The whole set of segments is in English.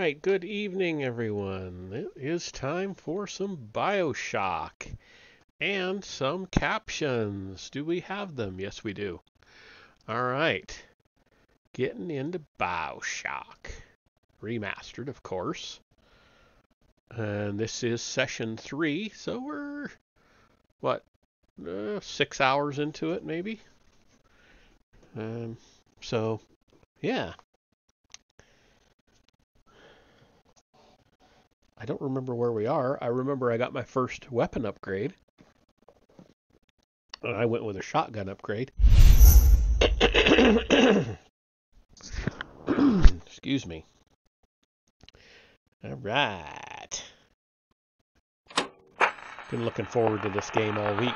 right, good evening, everyone. It is time for some Bioshock and some captions. Do we have them? Yes, we do. All right, getting into Bioshock. Remastered, of course. And this is session 3, so we're, 6 hours into it, maybe? So, yeah. I don't remember where we are. I remember I got my first weapon upgrade. And I went with a shotgun upgrade. Excuse me. All right. Been looking forward to this game all week.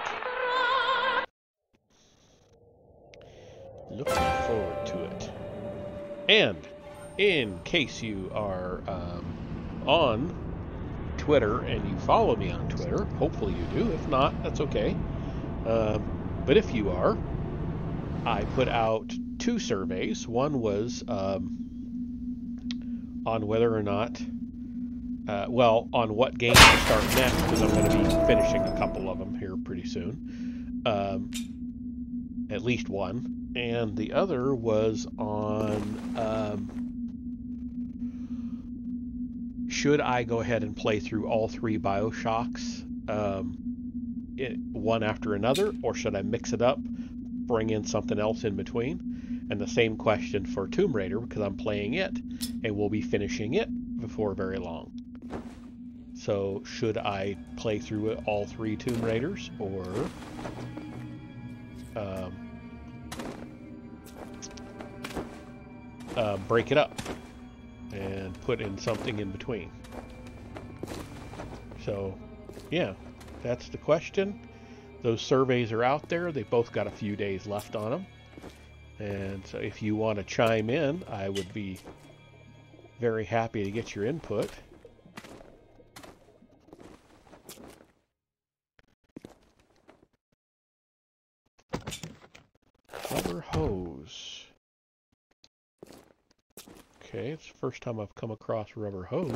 Looking forward to it. And in case you are on Twitter and you follow me on Twitter, hopefully you do. If not, that's okay. But if you are, I put out 2 surveys. One was on whether or not, on what game to start next, because I'm going to be finishing a couple of them here pretty soon. At least one. And the other was on should I go ahead and play through all 3 Bioshocks one after another, or should I mix it up, bring in something else in between? And the same question for Tomb Raider, because I'm playing it and we'll be finishing it before very long. So should I play through it, all 3 Tomb Raiders, or break it up and put in something in between? So yeah, that's the question. Those surveys are out there. They both got a few days left on them. And so if you want to chime in, I would be very happy to get your input. Rubber hose. Okay, it's the first time I've come across rubber hose.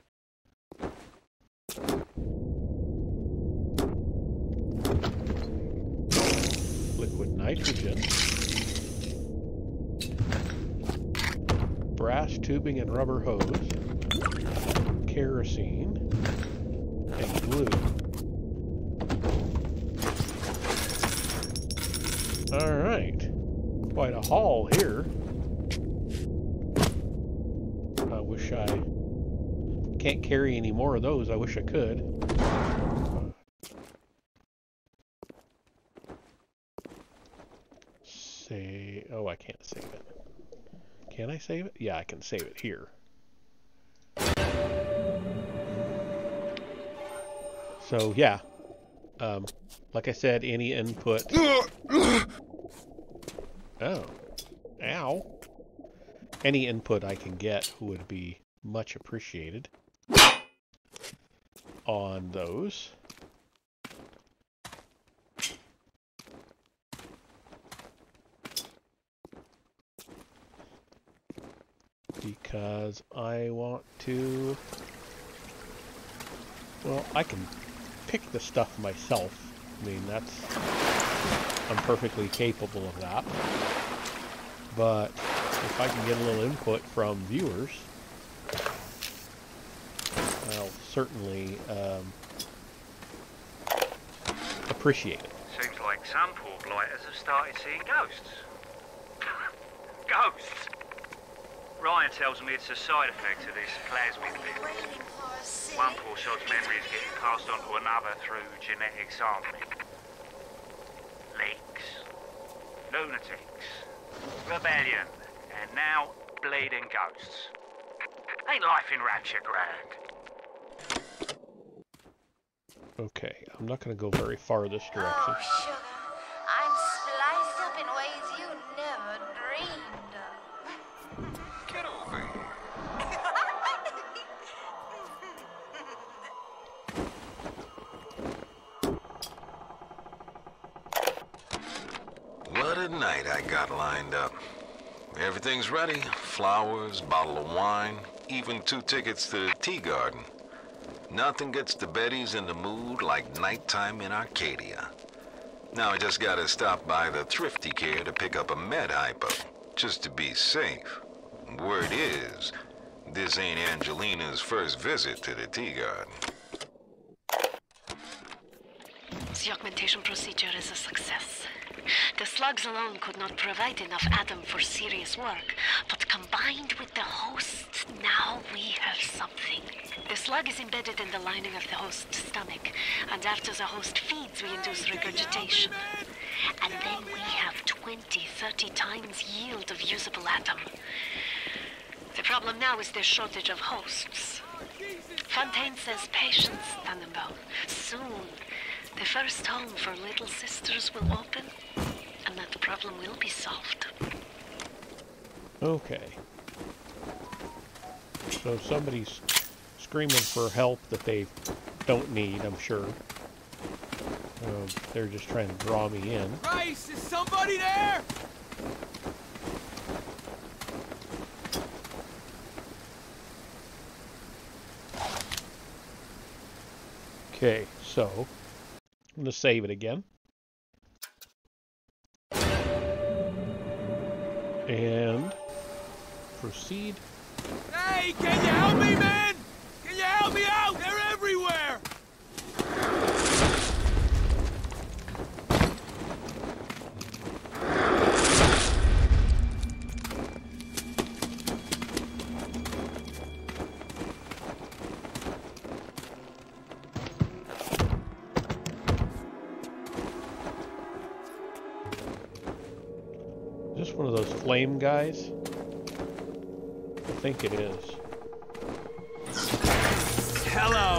Liquid nitrogen. Brass tubing and rubber hose. Kerosene. And glue. Alright. Quite a haul here. I wish I can't carry any more of those. I wish I could. Oh, I can't save it. Can I save it? Yeah, I can save it here. So yeah, like I said, any input. Oh, ow! Any input I can get would be much appreciated on those. Because I want to, well, I can pick the stuff myself. I mean, I'm perfectly capable of that. But if I can get a little input from viewers, I'll certainly appreciate it. Seems like some poor blighters have started seeing ghosts. Ghosts? Ryan tells me it's a side effect of this plasmid bit. One poor sod's memory is getting passed on to another through genetic sampling. Leaks, lunatics, rebellion, and now bleeding ghosts. Ain't life in Rapture grand? Okay, I'm not going to go very far this direction. Oh, sugar, I'm spliced up in ways you never dreamed of. Get over here. What a night I got lined up. Everything's ready. Flowers, bottle of wine, even 2 tickets to the Tea Garden. Nothing gets the Bettys in the mood like nighttime in Arcadia. Now I just gotta stop by the Thrifty Care to pick up a med hypo, just to be safe. Word is, this ain't Angelina's first visit to the Tea Garden. The augmentation procedure is a success. The slugs alone could not provide enough Adam for serious work, but combined with the host, now we have something. The slug is embedded in the lining of the host's stomach, and after the host feeds, we induce regurgitation. And then we have 20, 30 times yield of usable Adam. The problem now is the shortage of hosts. Fontaine says patience, Tannenbaum. Soon, the first home for little sisters will open, and that problem will be solved. Okay. So somebody's screaming for help that they don't need, I'm sure. They're just trying to draw me in. Rice, is somebody there? Okay, so I'm going to save it again. And proceed. Hey, can you help me, man? Can you help me out? They're everywhere! Is this one of those flame guys? I think it is. Hello!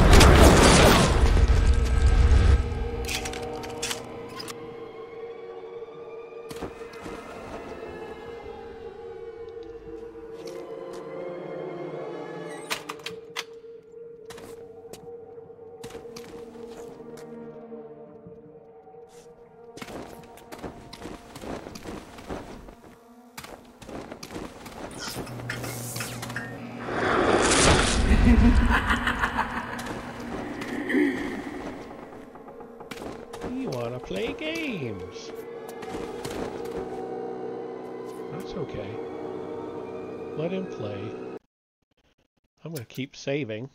You wanna play games? That's okay. Let him play. I'm gonna keep saving.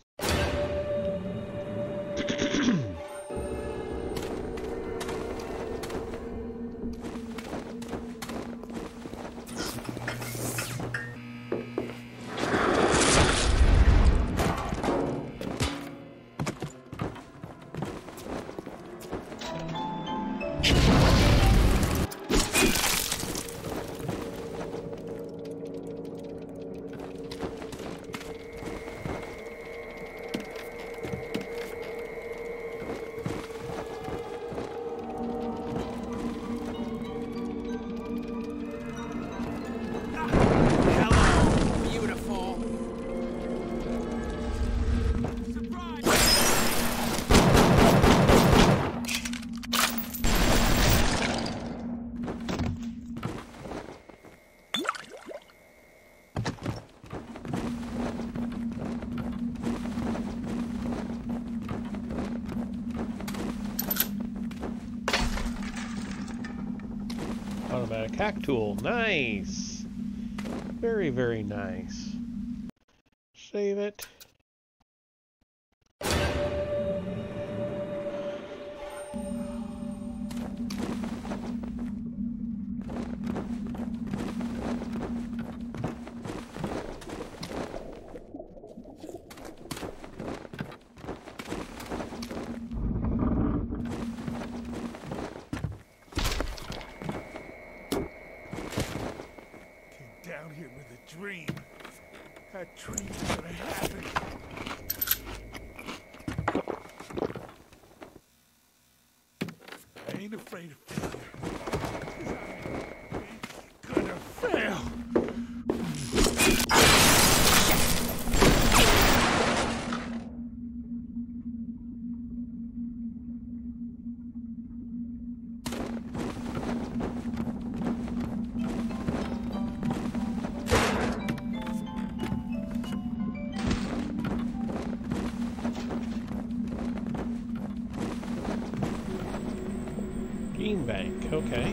Automatic hack tool. Nice. Very, very nice. Save it. Down here with a dream. That dream's gonna happen. I ain't afraid of failure. I ain't gonna fail. Steam bank, okay.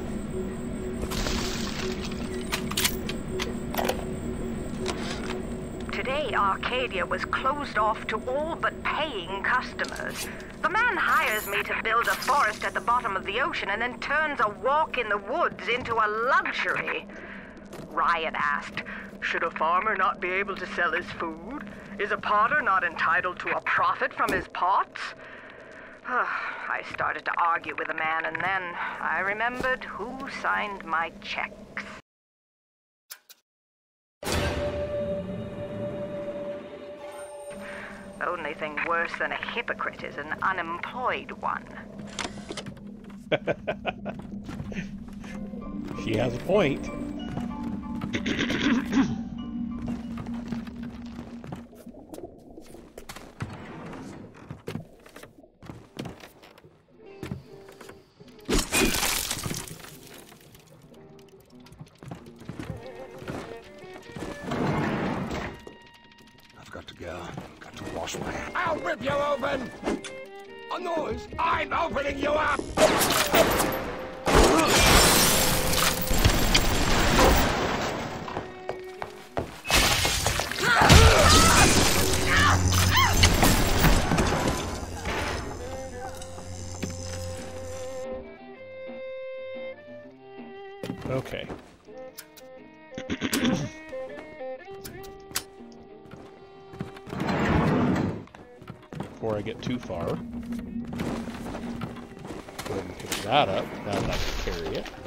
Today, Arcadia was closed off to all but paying customers. The man hires me to build a forest at the bottom of the ocean and then turns a walk in the woods into a luxury. Ryan asked, should a farmer not be able to sell his food? Is a potter not entitled to a profit from his pots? I started to argue with the man, and then I remembered who signed my checks. The only thing worse than a hypocrite is an unemployed one. She has a point. I've got to go. Got to wash my hands. I'll rip you open! A noise! I'm opening you up! Okay. Before I get too far. Go ahead and pick that up. Now that I can carry it.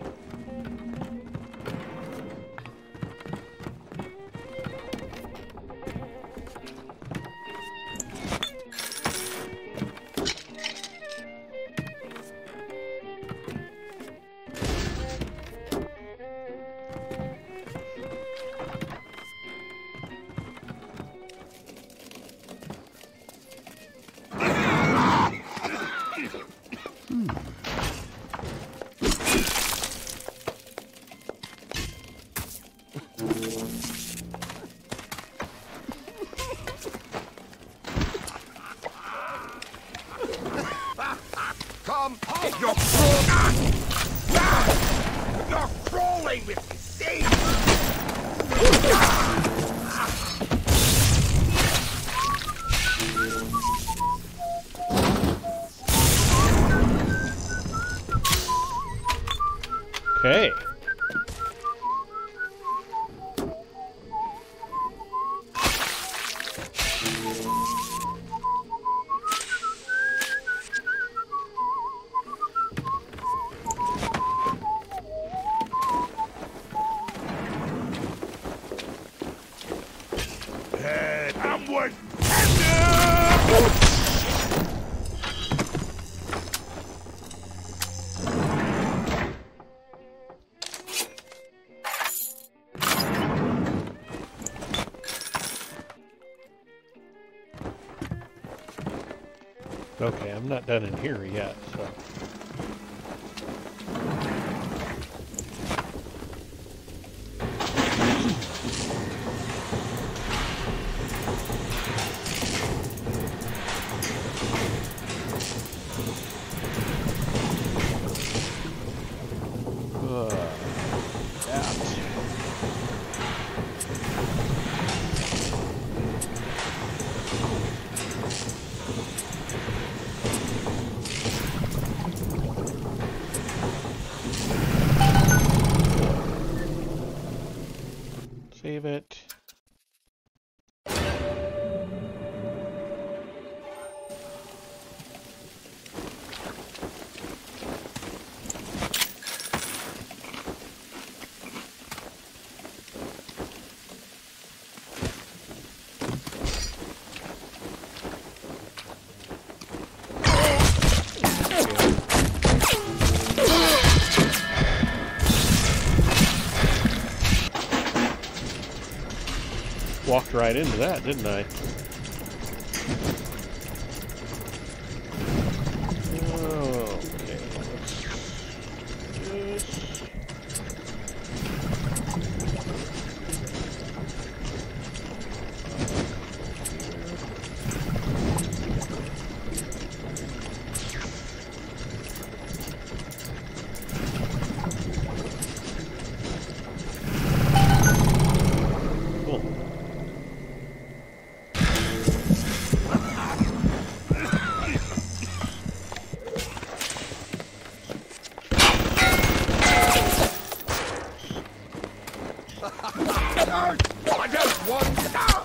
Come on! You're crawling! You're crawling with me, see? Okay. Upward! Okay, I'm not done in here yet, so. Save it. Walked right into that, didn't I? Okay, let's I don't want...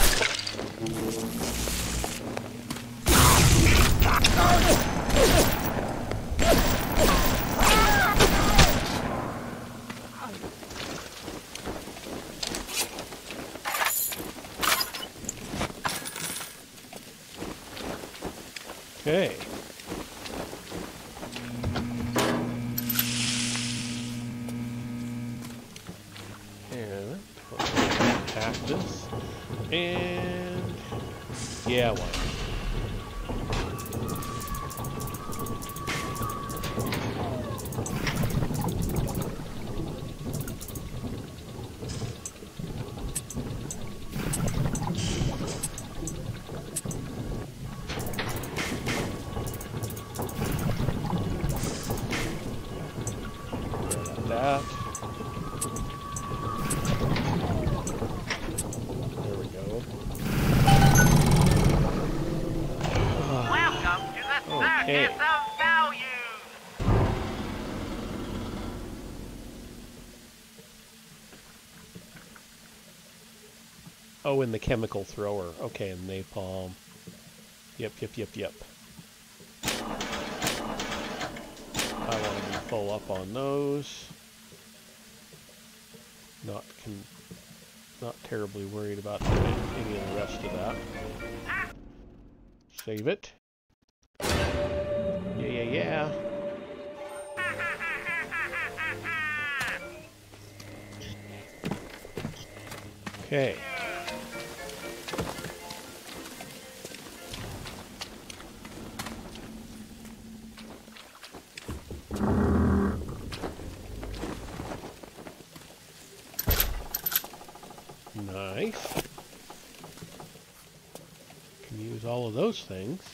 Okay. And cactus. And yeah, why not? That. There we go. Welcome to the Okay. Circus of Value. Oh, and the chemical thrower. Okay, and napalm. Yep. I want to be full up on those. Not terribly worried about any of the rest of that. Save it. Yeah. Okay. Nice. Can use all of those things.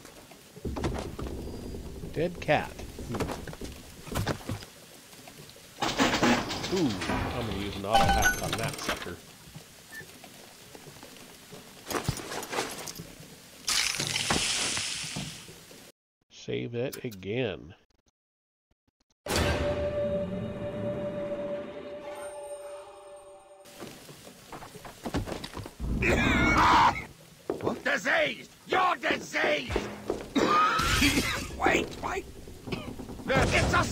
Dead cat. Ooh, I'm gonna use an auto hack on that sucker. Save it again. What? Diseased! You're diseased! Wait. It's a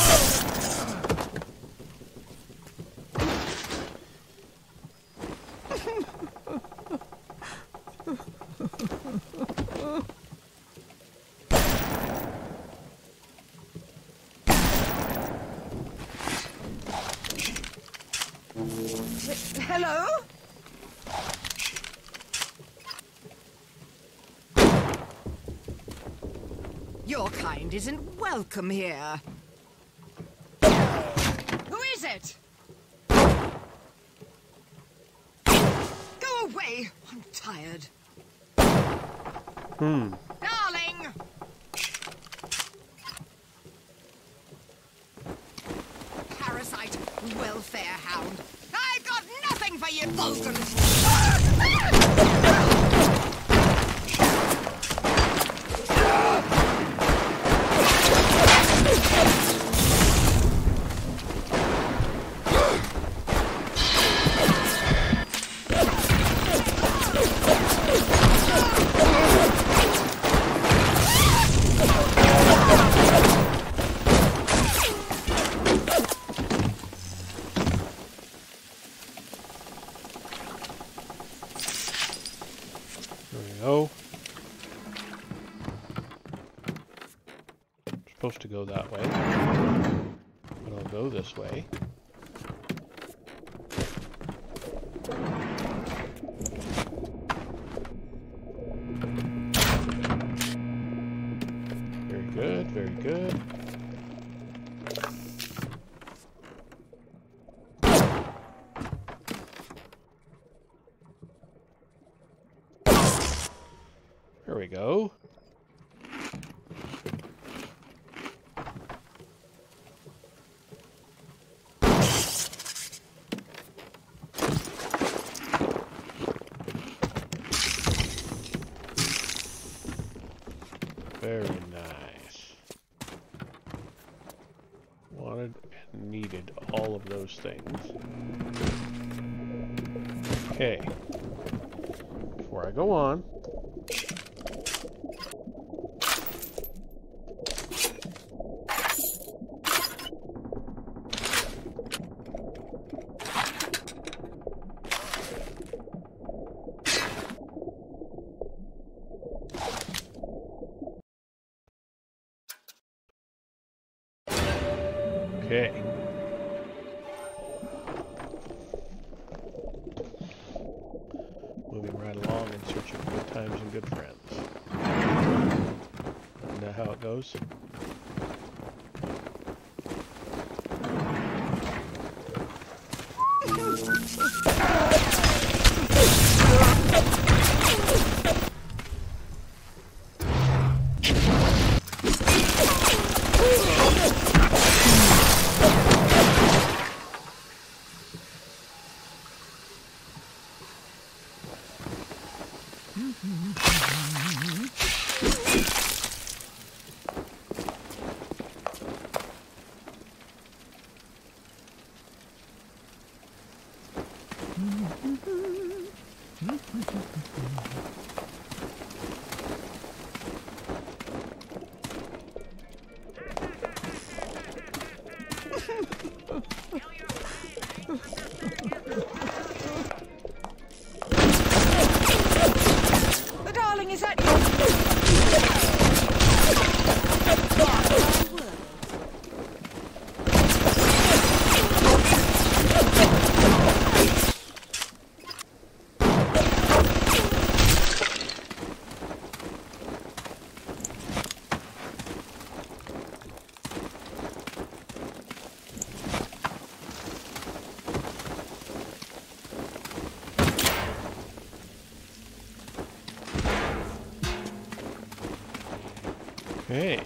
Hello? Your kind isn't welcome here. Who is it? Go away. I'm tired. Darling! Parasite, welfare hound. I've got nothing for you, Vulcans! Supposed to go that way, but I'll go this way. Very good. There we go. Very nice. Wanted and needed all of those things. Okay. Before I go on, okay. Moving right along in search of good times and good friends. Isn't that how it goes? The darling is at you. Okay.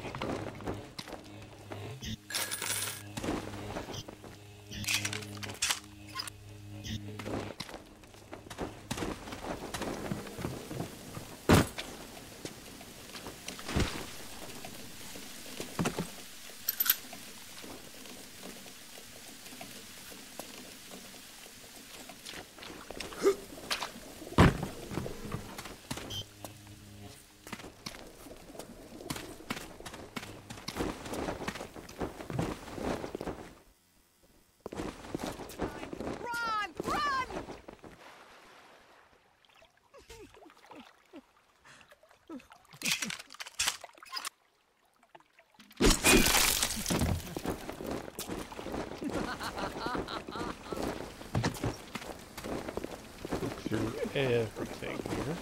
Look through everything here.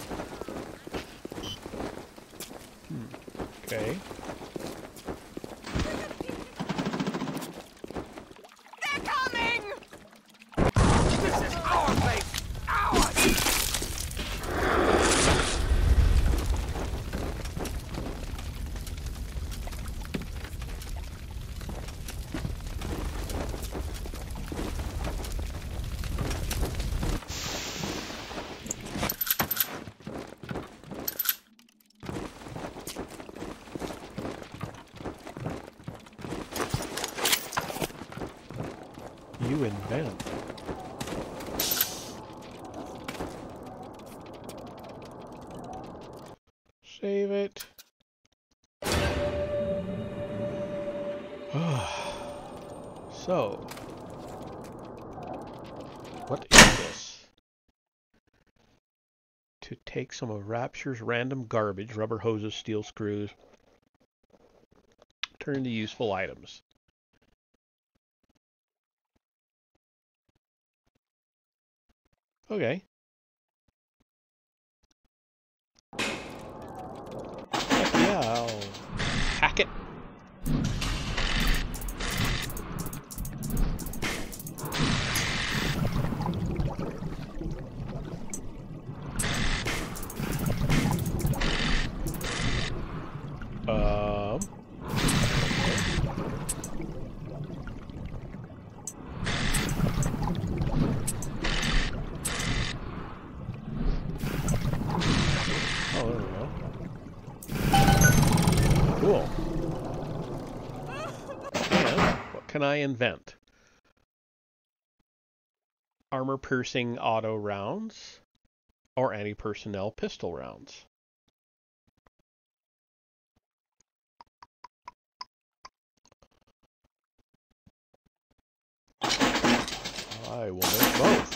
Okay. They're coming! This is our place! Ours! You invent. Save it. So, what is this? To take some of Rapture's random garbage, rubber hoses, steel screws, turn to useful items. Okay. Heck yeah, I'll hack it. Oh, there we go. Cool. And what can I invent? armor-piercing auto rounds, or anti-personnel pistol rounds. I will make both.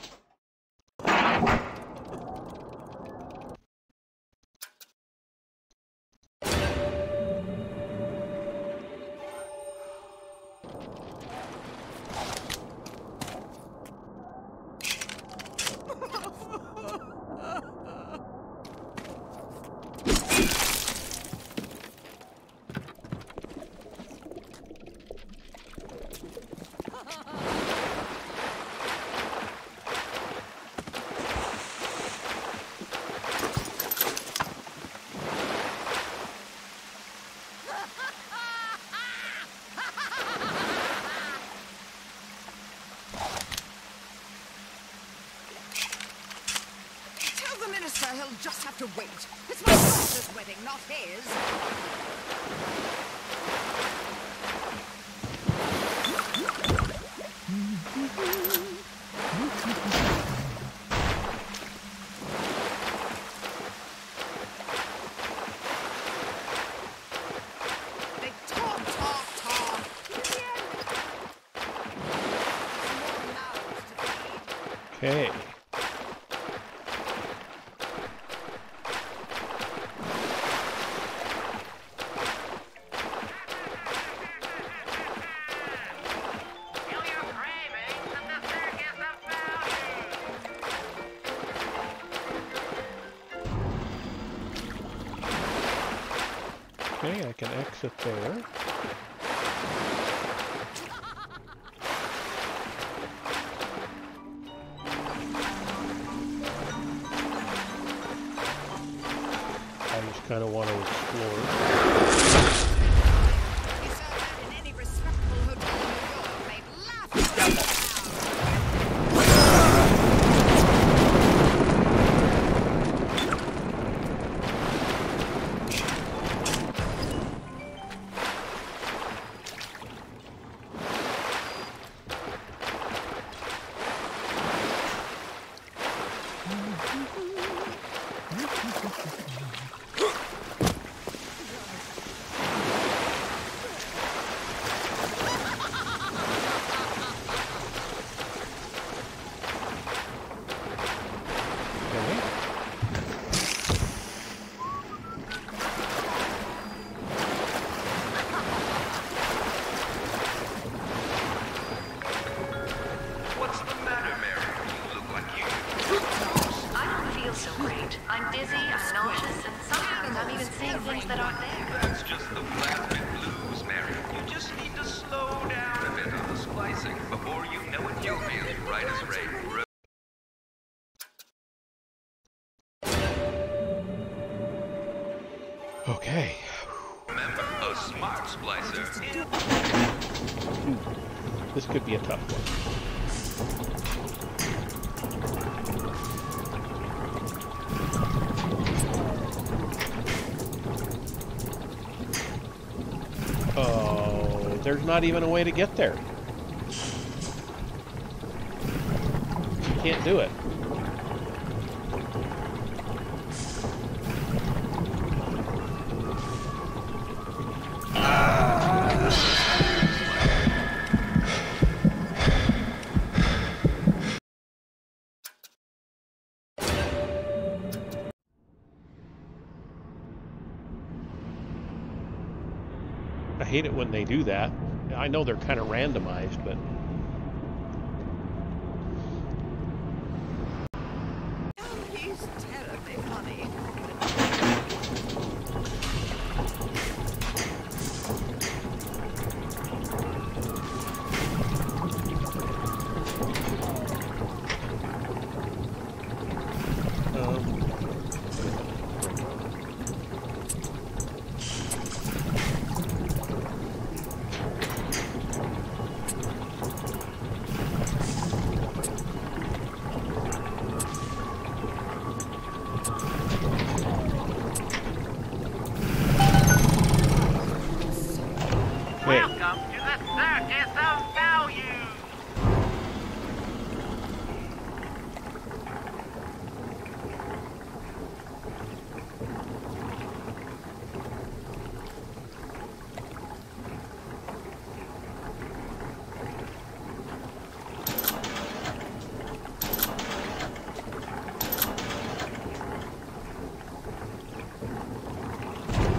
He'll just have to wait. It's my daughter's wedding, not his. They talk. Okay. Okay, I can exit there. I just kind of want to explore. You saw that in any respectable hotel in New York. They'd laugh at you. Okay. Remember, a smart splicer. This could be a tough one. Oh, there's not even a way to get there. You can't do it. I hate it when they do that. I know they're kind of randomized, but... Oh, he's terribly funny.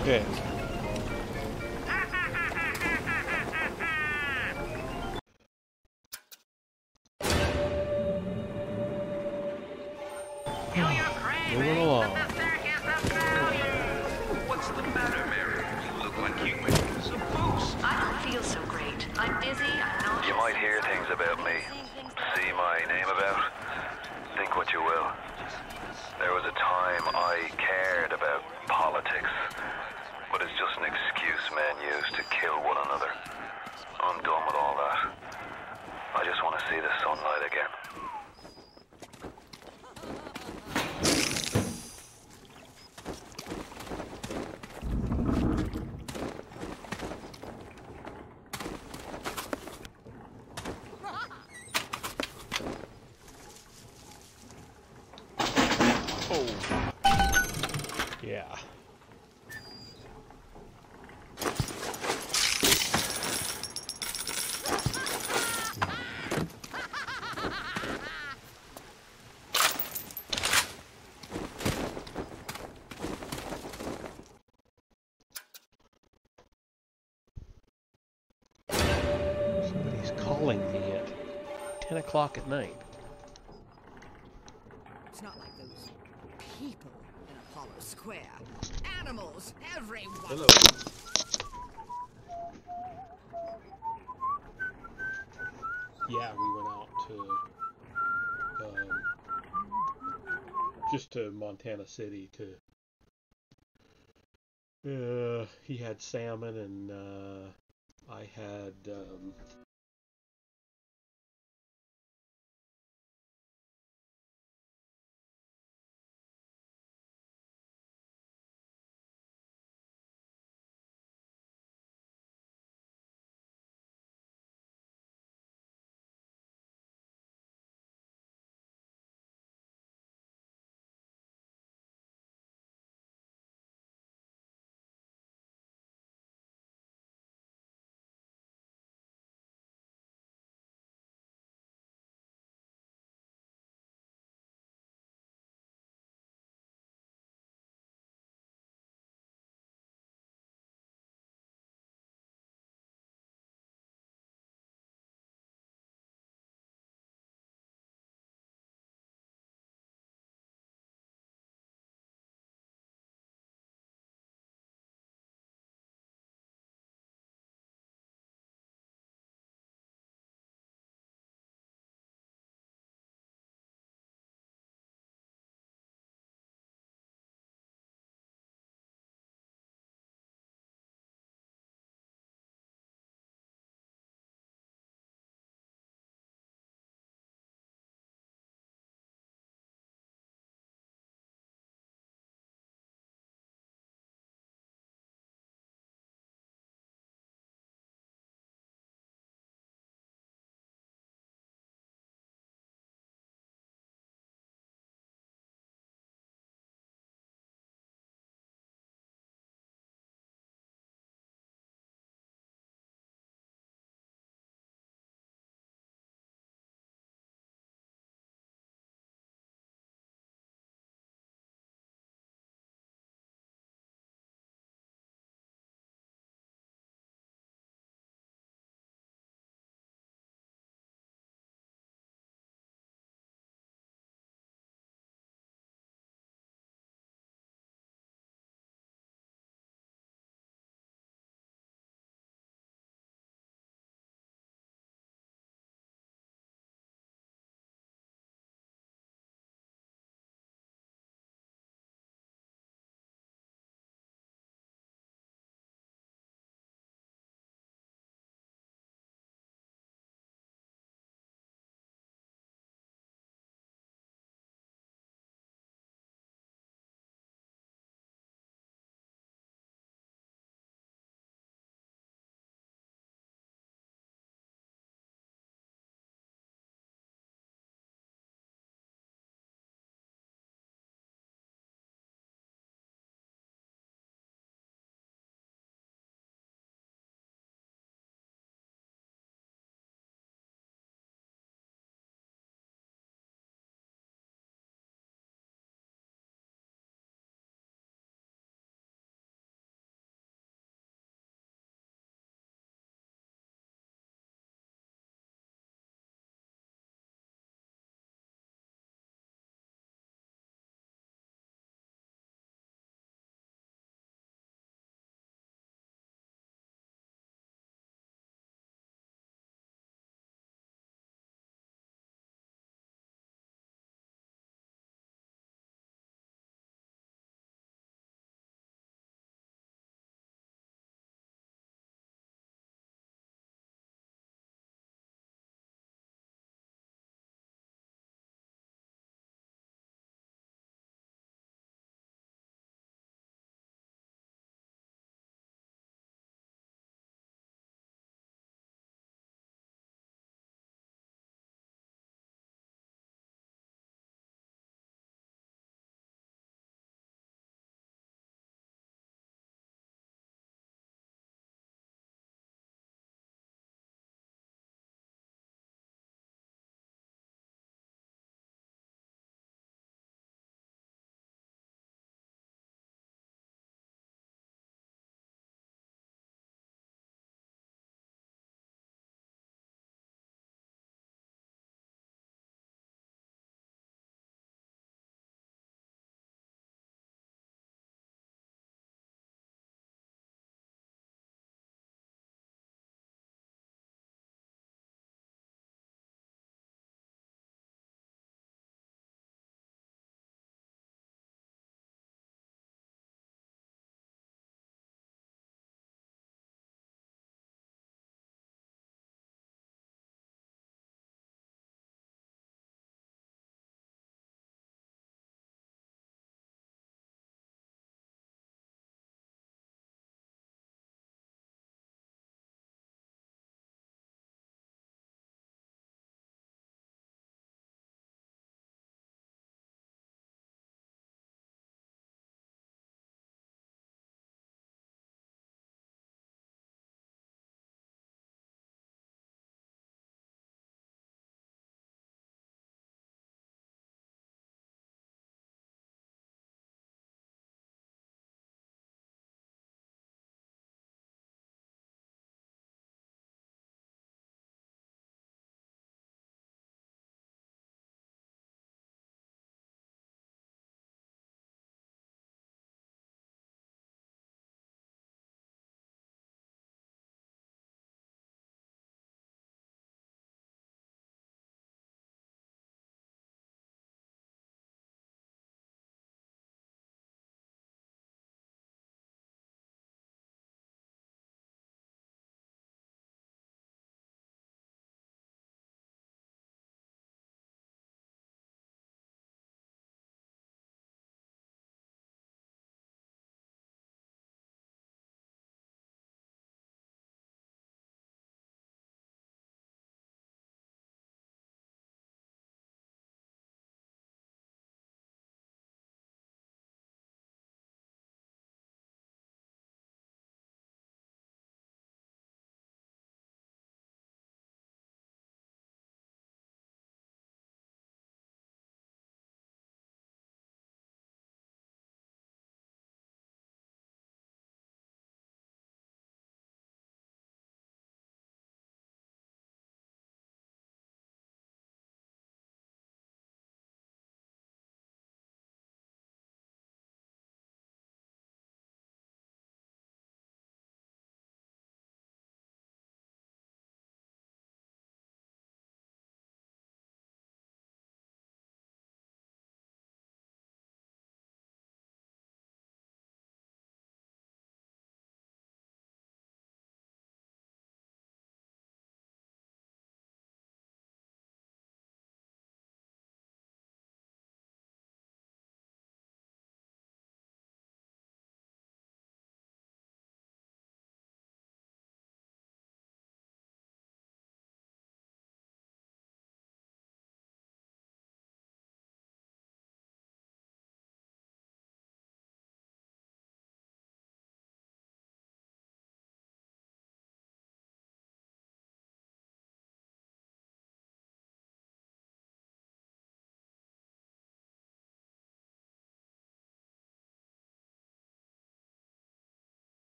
Okay. Moving along. What's the matter, Mary? You look like you could use a boost. I don't feel so great. I'm dizzy, I'm nauseous. You might hear things about me. See my name about? Think what you will. There was a time I cared about politics, but it's just an excuse men use to kill one another. I'm done with all that. I just want to see the sunlight again. Yeah. Somebody's calling me at 10 o'clock at night. It's not like those people in Apollo Square. Animals, everyone. Hello. Yeah, we went out to just to Montana City to he had salmon and I had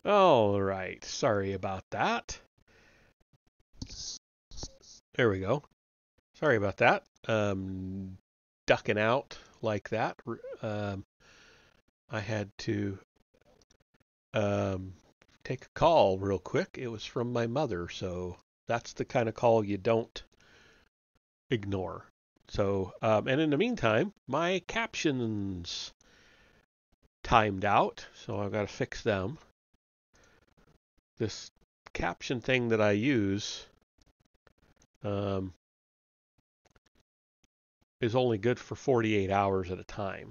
All right, sorry about that. There we go. Sorry about that. Ducking out like that. I had to take a call real quick. It was from my mother, so that's the kind of call you don't ignore. So, and in the meantime, my captions timed out, so I've got to fix them. This caption thing that I use is only good for 48 hours at a time.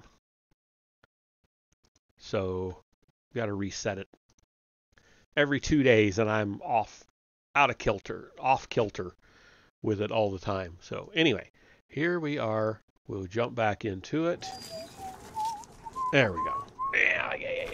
So, got to reset it every 2 days, and I'm off kilter with it all the time. So anyway, here we are. We'll jump back into it. There we go. Yeah.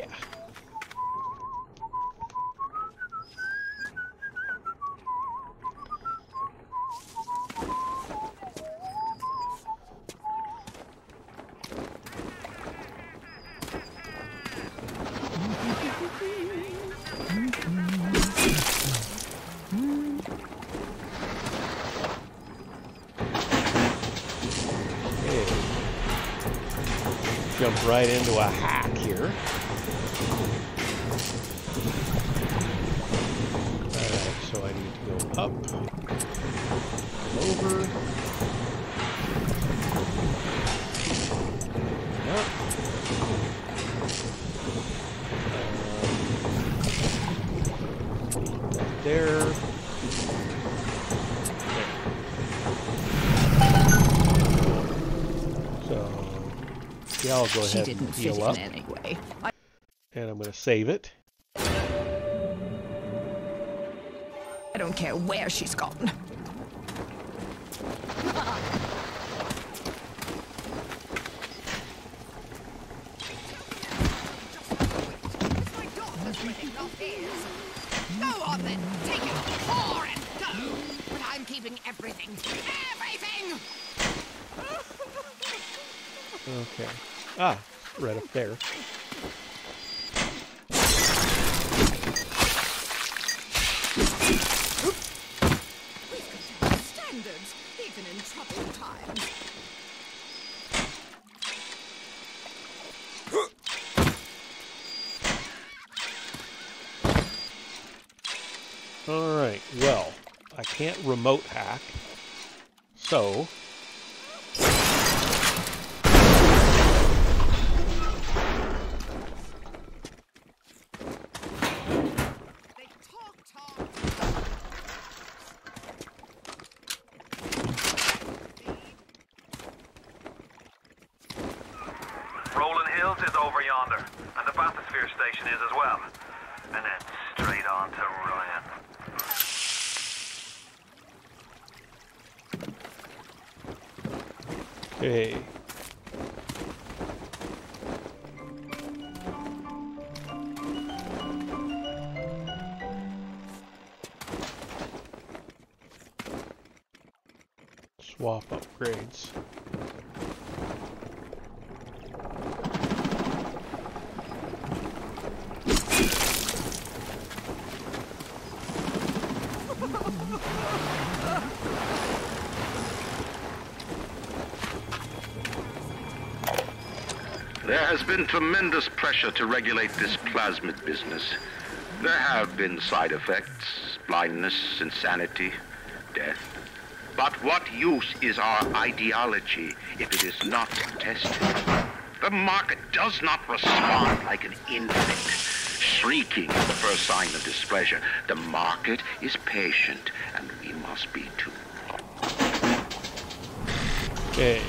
Jump right into a hack here. Alright, so I need to go up, over, up. There. So, yeah, I'll go ahead and heal up. Anyway. And I'm going to save it. I don't care where she's gone. Go on then, take it, pour and go. But I'm keeping everything. Everything! Okay. Ah, right up there. Standards, even in troubled times. Alright, well, I can't remote hack, so... Rolling Hills is over yonder, and the bathysphere station is as well. And then straight on to Ryan. Okay. Swap upgrades. There has been tremendous pressure to regulate this plasmid business. There have been side effects, blindness, insanity, death. But what use is our ideology if it is not tested? The market does not respond like an infant, shrieking at the first sign of displeasure. The market is patient, and we must be too. Okay.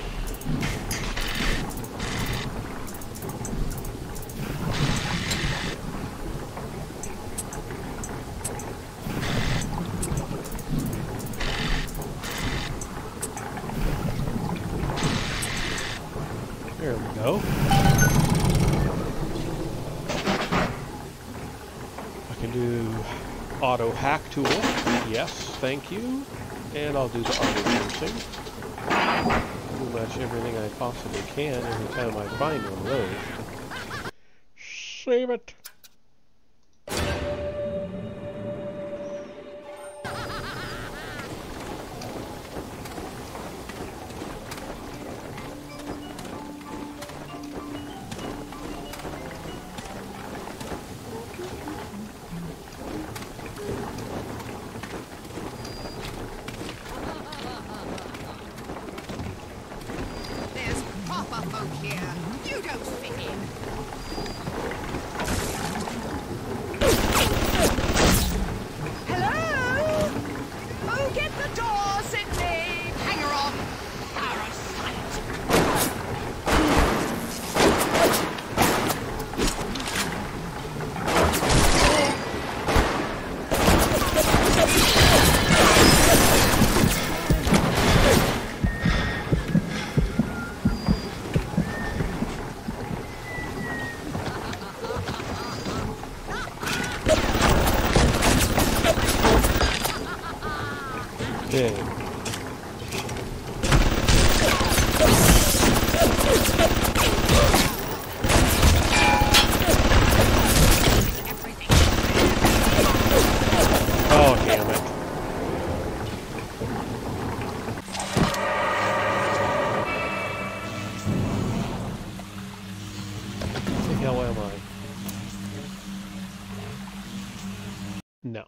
There we go. I can do auto hack tool. Yes, thank you. And I'll do the auto piercing. Pretty much everything I possibly can every time I find one of those. Save it. our folk here. You don't fit in. Hello? Oh, get the door, Sydney. Hanger on. Parasite. Yeah. Oh, damn it. What the hell am I? No.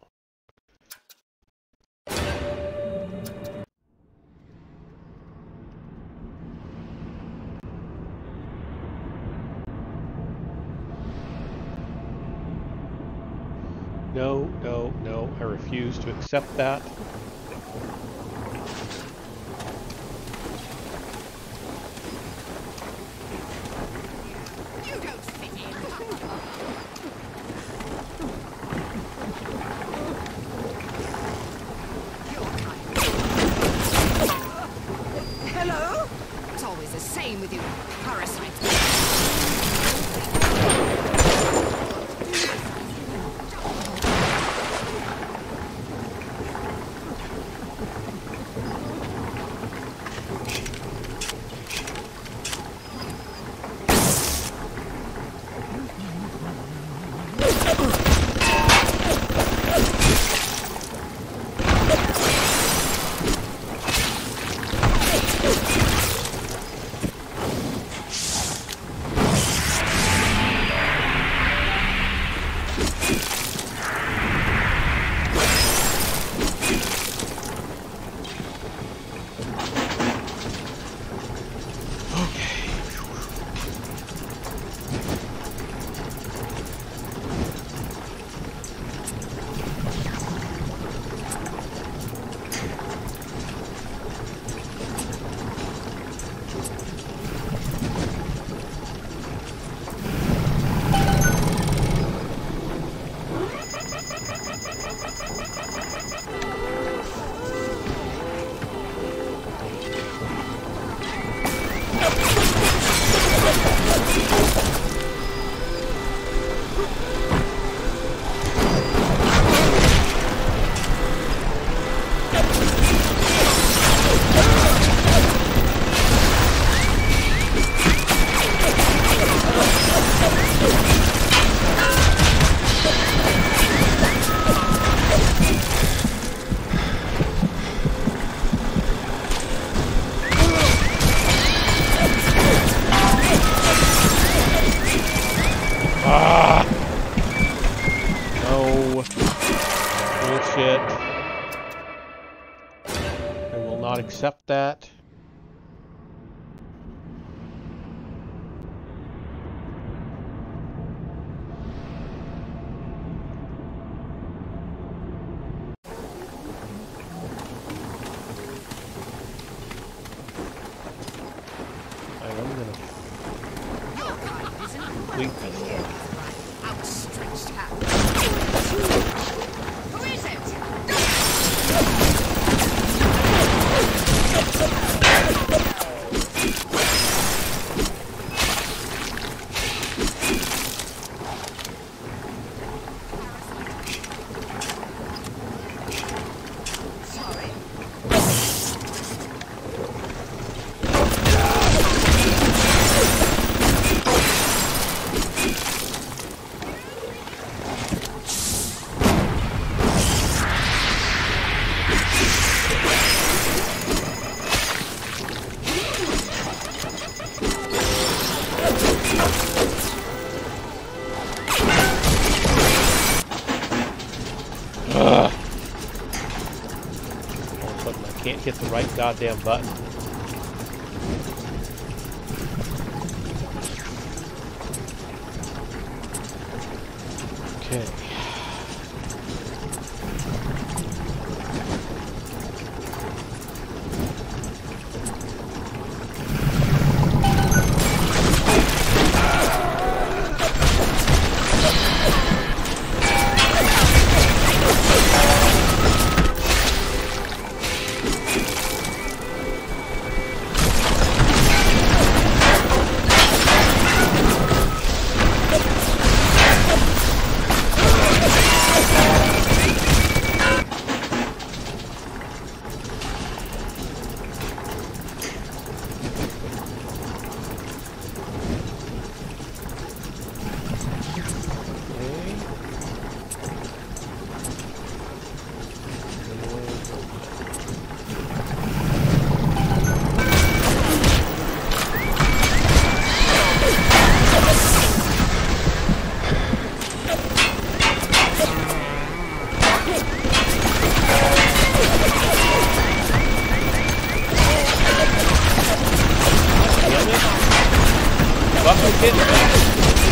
No, no, no. I refuse to accept that. You don't fit in. Hello? It's always the same with you parasites. Accept that. I'm gonna complete this. Outstretched hand. Who is it? Can't hit the right goddamn button. Nothing's getting back.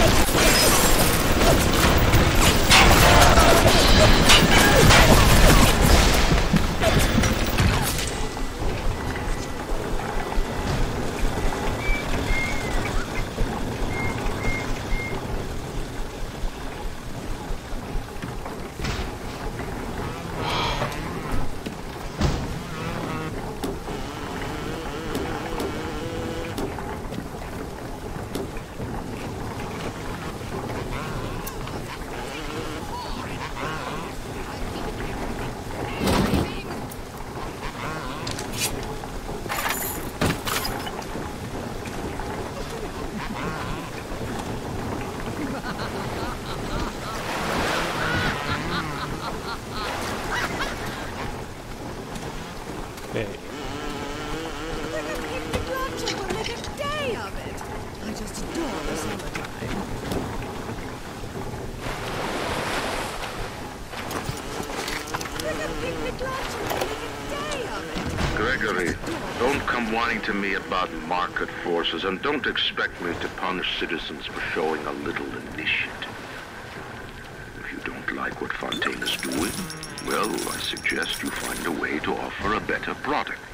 Gregory, don't come whining to me about market forces, and don't expect me to punish citizens for showing a little initiative. If you don't like what Fontaine is doing, well, I suggest you find a way to offer a better product.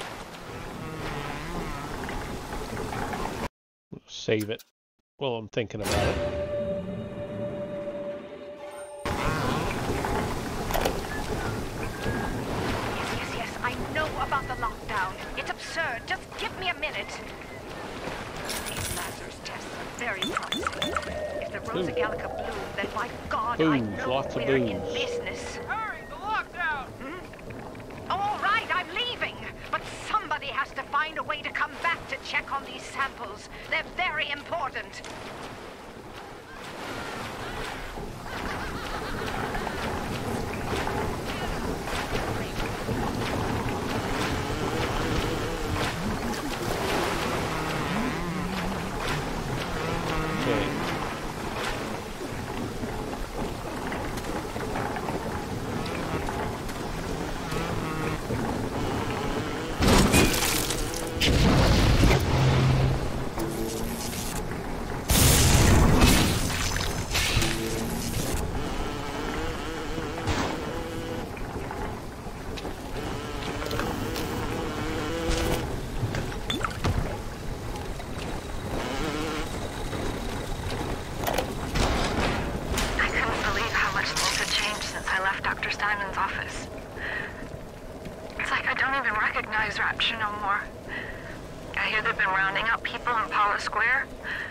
Save it. Well, I'm thinking about it. Yes, I know about the lockdown. It's absurd. Just give me a minute. These Lazarus tests are very promising. If the Rosa Gallica bloom, then by God, I know Lots of we're in booze. business. Hurry, the lockdown! All right, I'm leaving. But somebody has to find a way to come back to check on these samples. They're very important. No more. I hear they've been rounding up people in Paula Square.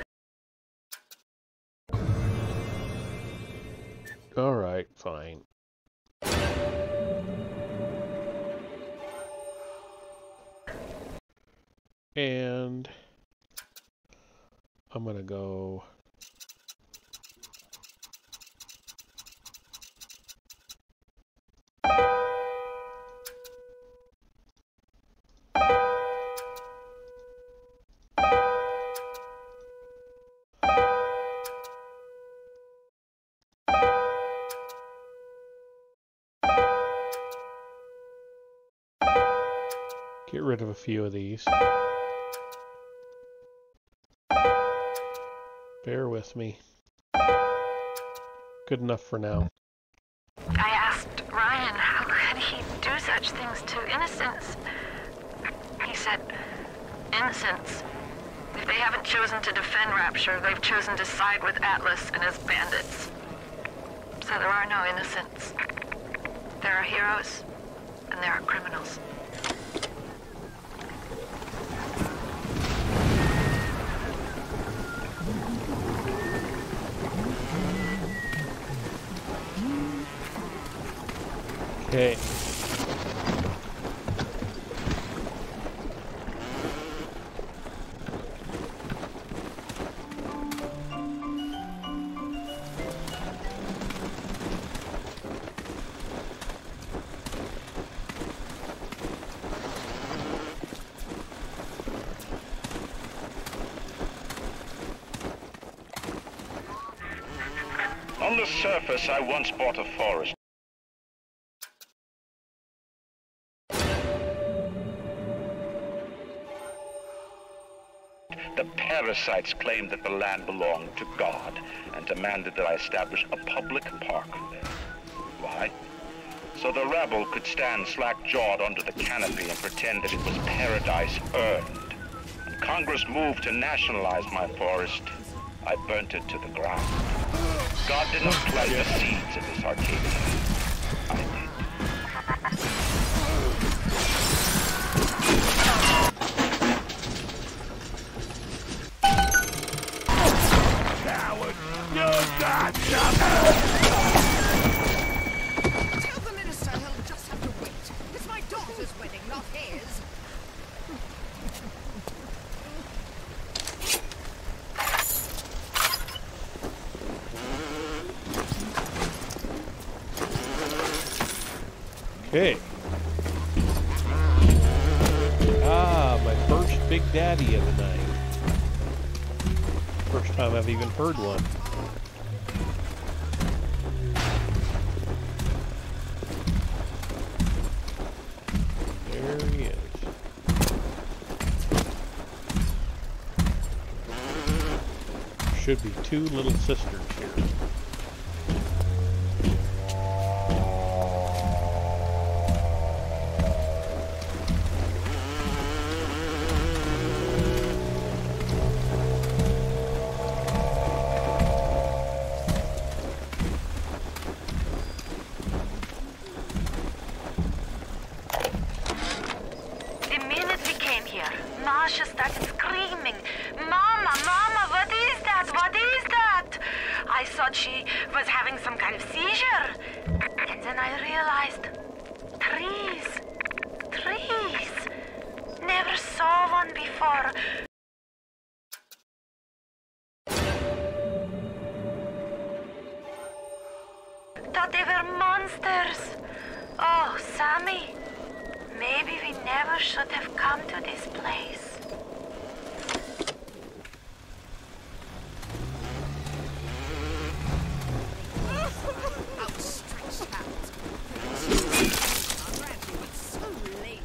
All right, fine. And I'm gonna go. Get rid of a few of these. Bear with me. Good enough for now. I asked Ryan how could he do such things to innocents. He said, innocents. If they haven't chosen to defend Rapture, they've chosen to side with Atlas and his bandits. So there are no innocents. There are heroes, and there are criminals. Okay. On the surface, I once bought a forest. The parasites claimed that the land belonged to God and demanded that I establish a public park there. Why? So the rebel could stand slack-jawed under the canopy and pretend that it was paradise earned. When Congress moved to nationalize my forest, I burnt it to the ground. God did not plant the seeds of this Arcadia. I did. Coward! You got nothing! Tell the minister he'll just have to wait. It's my daughter's wedding, not his. Okay. Ah, my first Big Daddy of the night. First time I've even heard one. There he is. Should be two little sisters here. Masha started screaming, "Mama, Mama, what is that? What is that?" I thought she was having some kind of seizure. And then I realized, trees. Never saw one before. Thought they were monsters. Oh, Sammy. Maybe we never should have come to this place. Outstretched hands. Unready, but so lazy.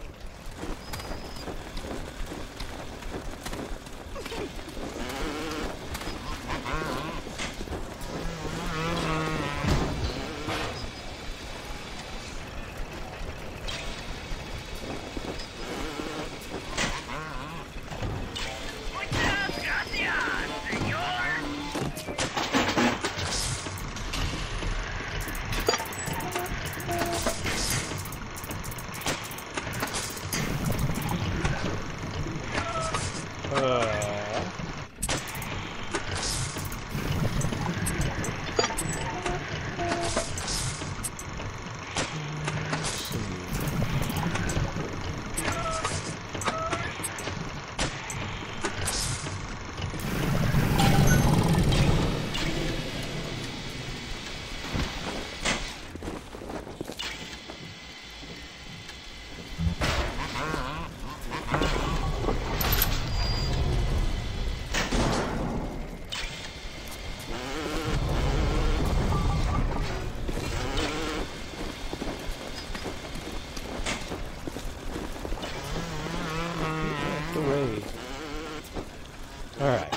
Alright.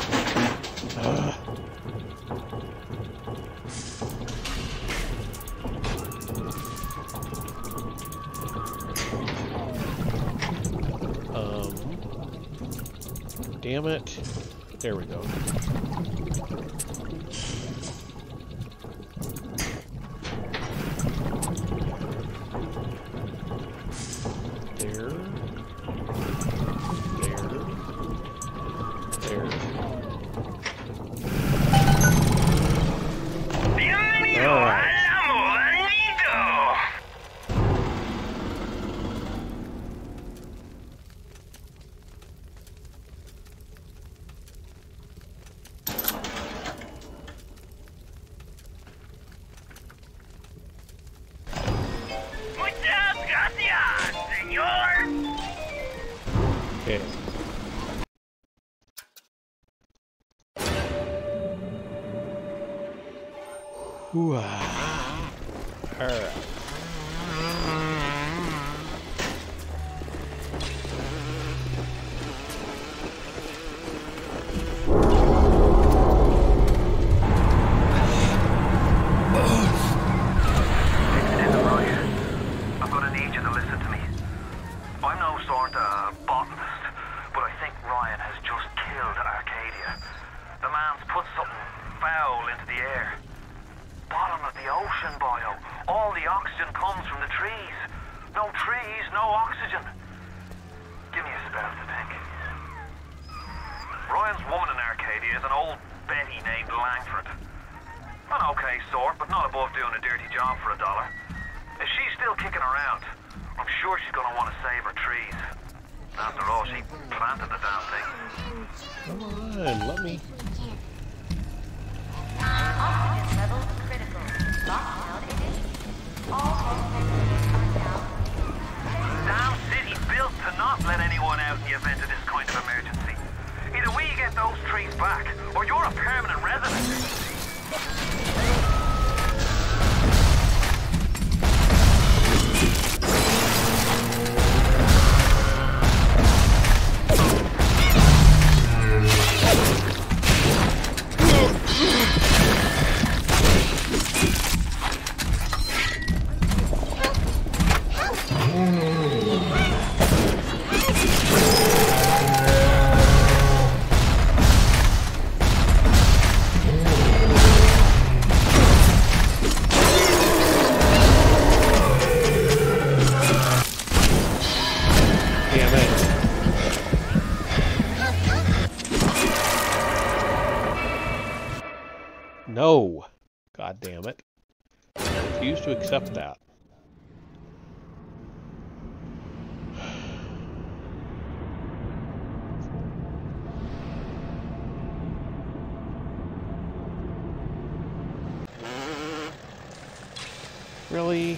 Damn it. There we go. Okay. Alright. Arcadia. The man's put something foul into the air. Bottom of the ocean, boyo. All the oxygen comes from the trees. No trees, no oxygen. Give me a spell to think. Ryan's woman in Arcadia is an old Betty named Langford. An okay sort, but not above doing a dirty job for $1. If she's still kicking around, I'm sure she's gonna want to save her trees. After all, she planted the damn thing. Come on, let me... Oxygen level critical. Lockdown initiated. All homes are now. Down City built to not let anyone out in the event of this kind of emergency. Either we get those trees back, or you're a permanent resident. No! God damn it. I refuse to accept that. Really?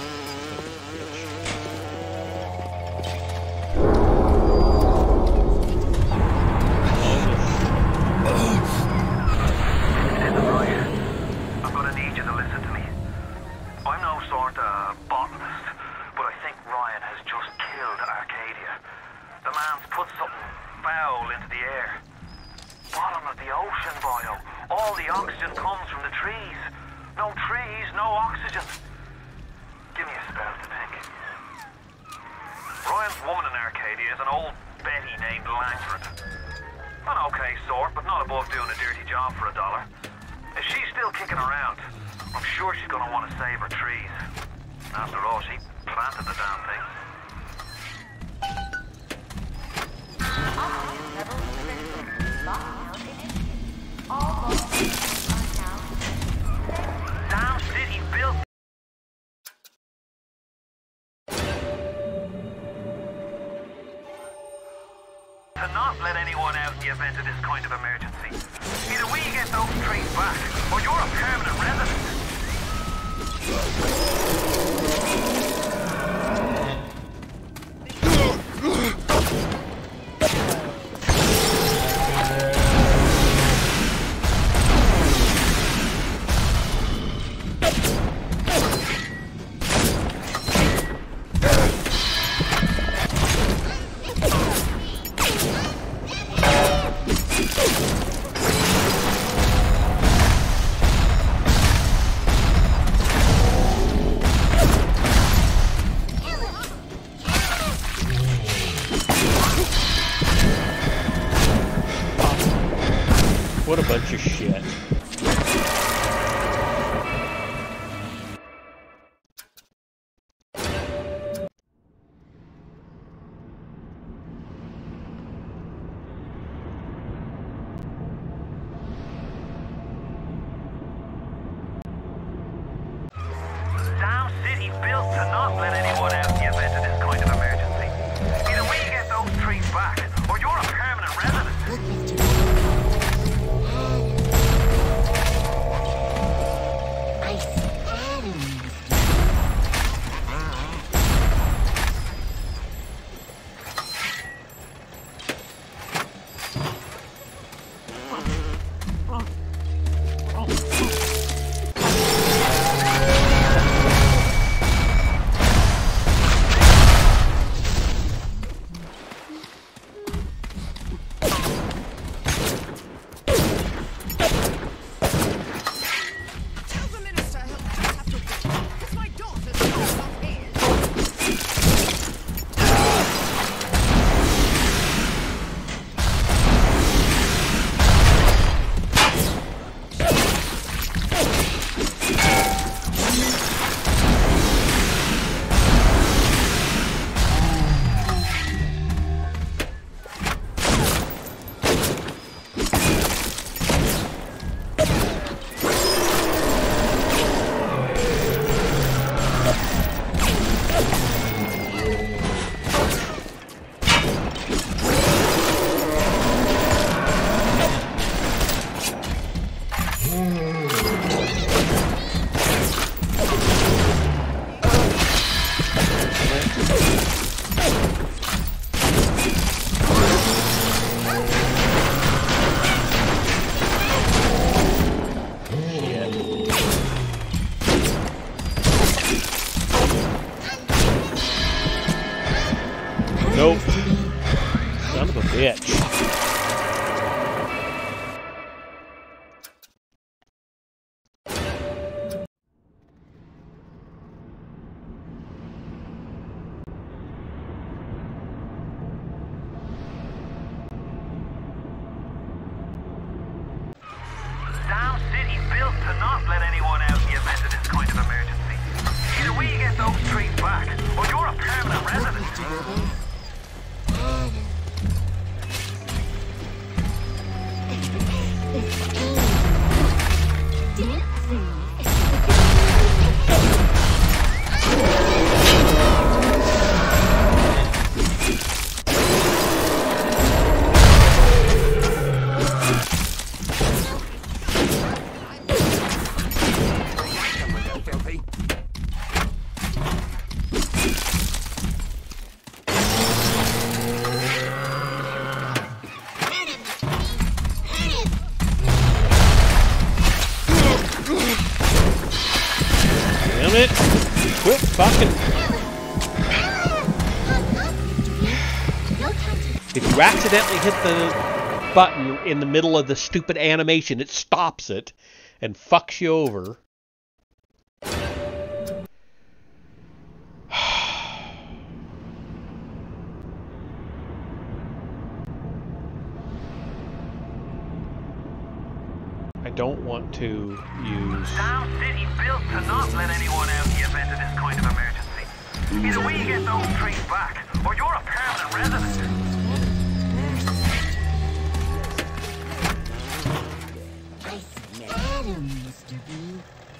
What a bunch of shit. Down City built to not let anyone out in the event of this kind of emergency. Either we get those trees back, or you're a permanent resident. built to not let anyone out in the event of this kind of emergency. Either we get those trees back, or you're a permanent resident. Quit fucking. If you accidentally hit the button in the middle of the stupid animation, it stops it and fucks you over. I don't want to use... Down City built to not let anyone out in the event of this kind of emergency. Either we get those trees back, or you're a permanent resident. Adam, Mr. B.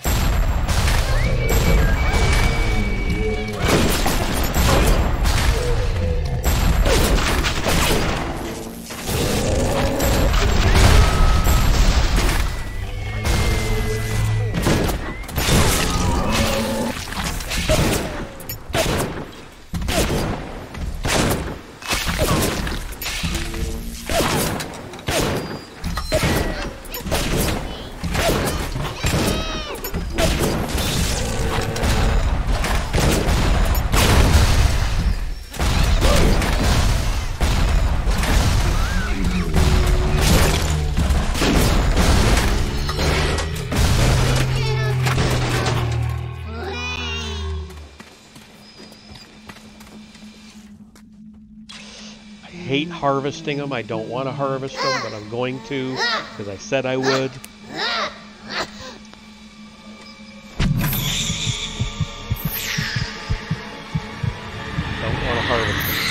I hate harvesting them. I don't want to harvest them, but I'm going to because I said I would. Don't want to harvest them.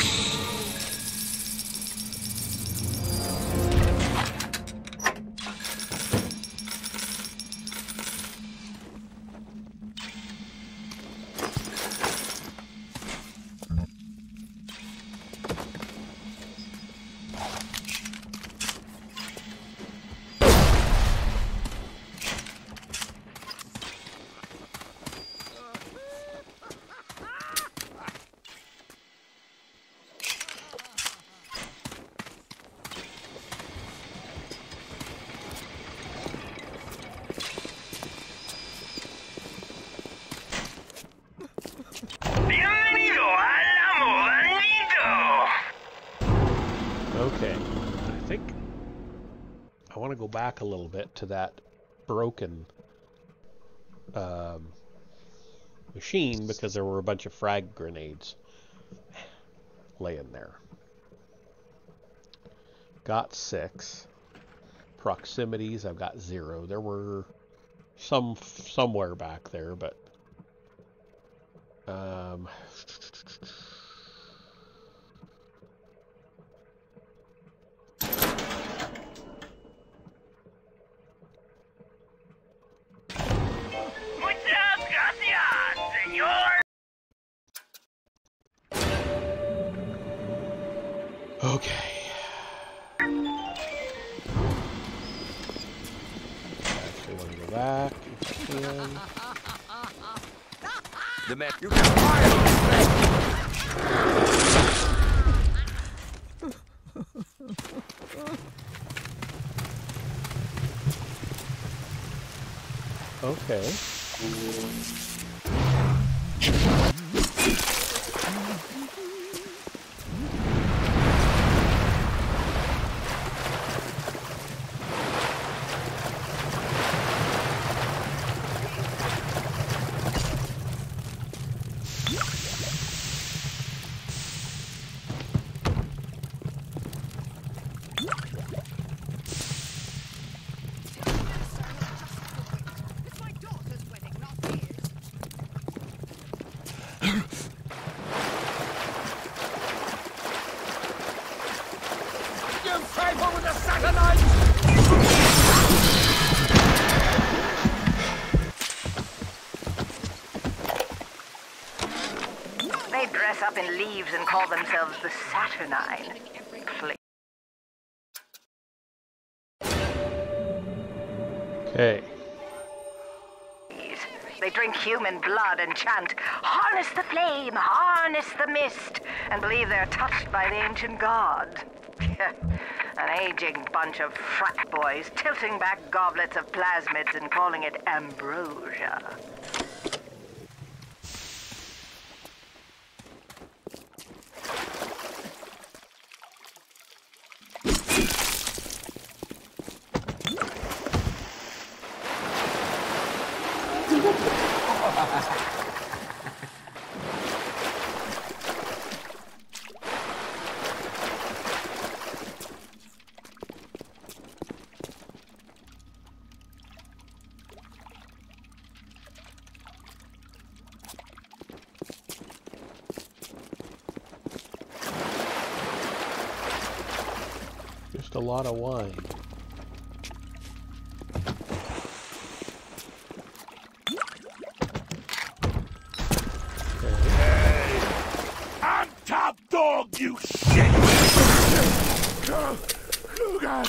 Okay, I think I want to go back a little bit to that broken machine because there were a bunch of frag grenades laying there. Got 6. Proximities, I've got 0. There were some somewhere back there, but okay. Actually want to go back if I can. The man, you can fire! Okay. leaves and call themselves the Saturnine. Please. Okay. They drink human blood and chant, "Harness the flame, harness the mist," and believe they're touched by the ancient god. An aging bunch of frat boys tilting back goblets of plasmids and calling it ambrosia. Just a lot of wine. I'm top dog, you shit! Oh, God.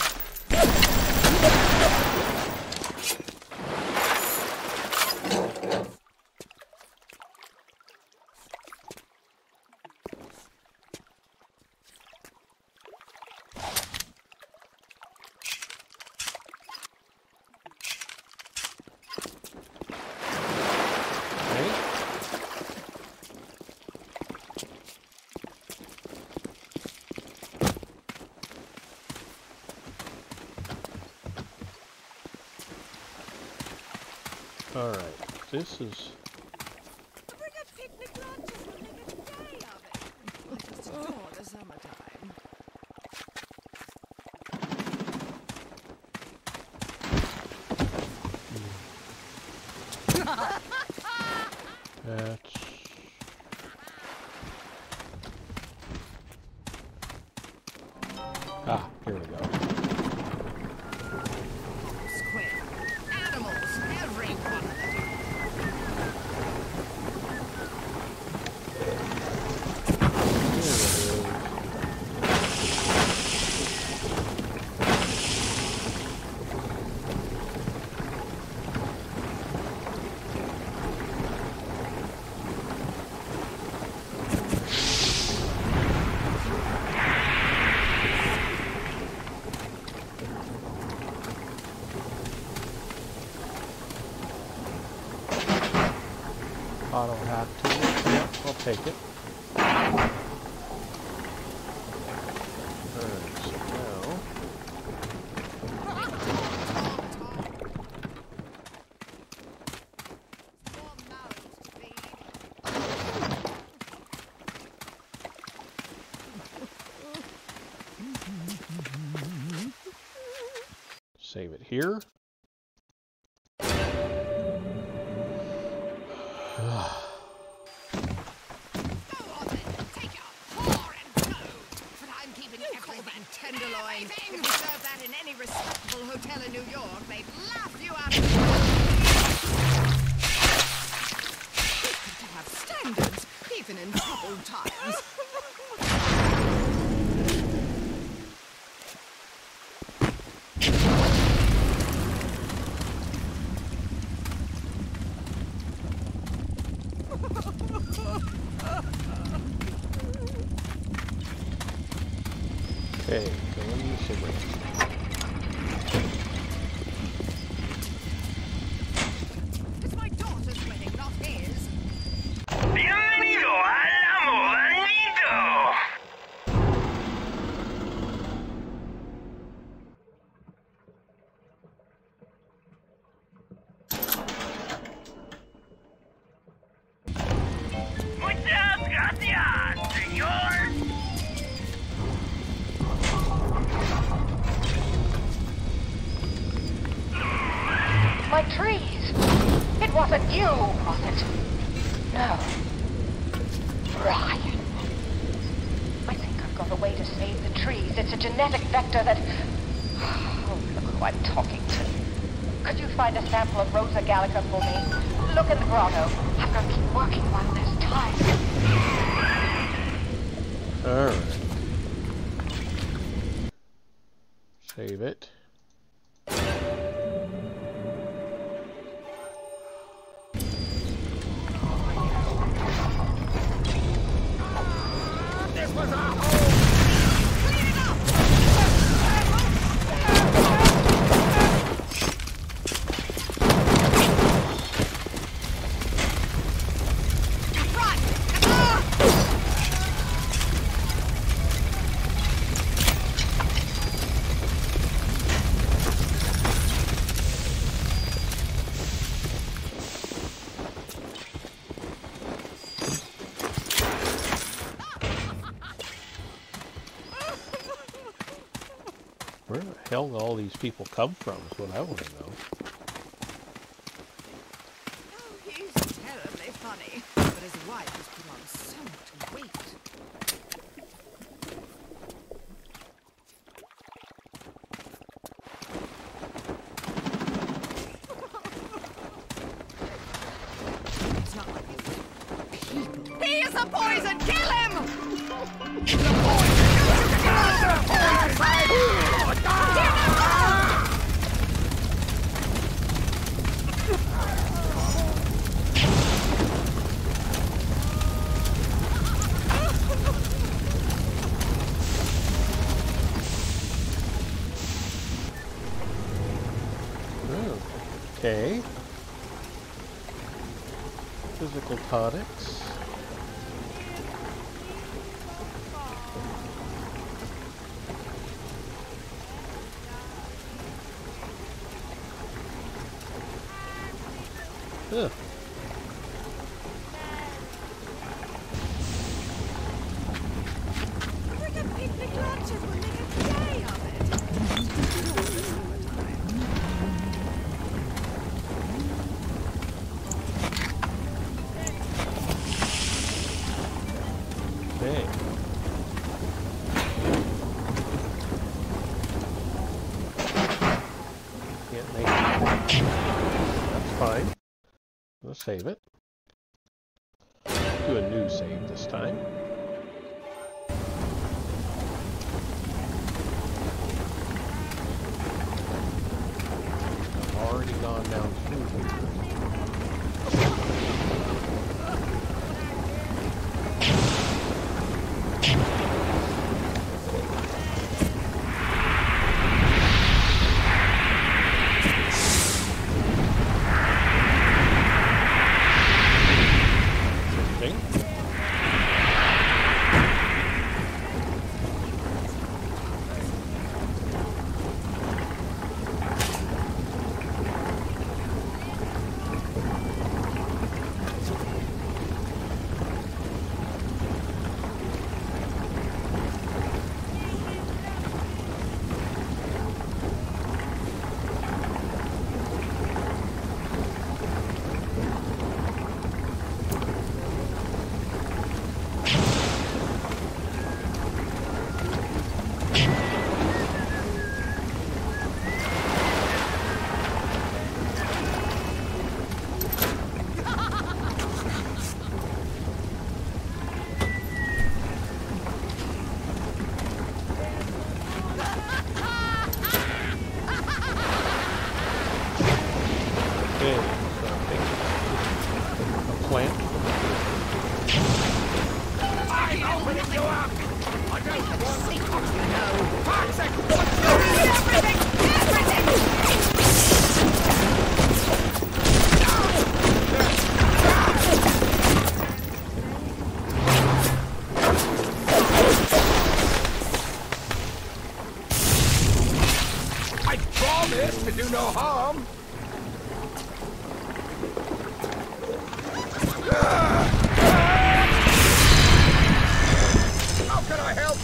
Alright, this is... Bring a picnic lunches and make a day of it. I just adore the summertime. That's... Ah, here we go. Square. Animals, every one of them. Auto hack tool. Yep, I'll take it. Alright, so now... Save it here. Tenderloin. If you serve that in any respectable hotel in New York, they'd laugh you out of the... You have standards, even in troubled times. Okay, go in the cigarette. It's my daughter's wedding, not his. Bienvenido al amor Muchas gracias, señor. My trees! It wasn't you, was it? No. Ryan. I think I've got a way to save the trees. It's a genetic vector that... Oh, look who I'm talking to. Could you find a sample of Rosa Gallica for me? Look in the grotto. I've got to keep working while there's time. Alright. Save it. This was our home! Where the hell do all these people come from is what I want to know. Oh, he's terribly funny. But his wife has put on so much weight. It's not like these people. He is a poison! Kill him! Okay. Physical tonics. Huh. Bring a picnic lunches, we'll make a day of it. Okay. Can't make it. That's fine. Let's save it. Do a new save this time. I've already gone down through here. To do no harm. How can I help?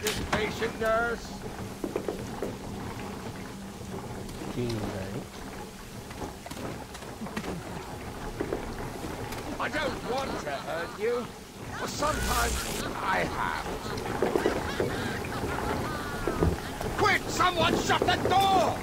this patient, nurse? Gene Bank. I don't want to hurt you, but sometimes I have to. Quick, someone shut the door!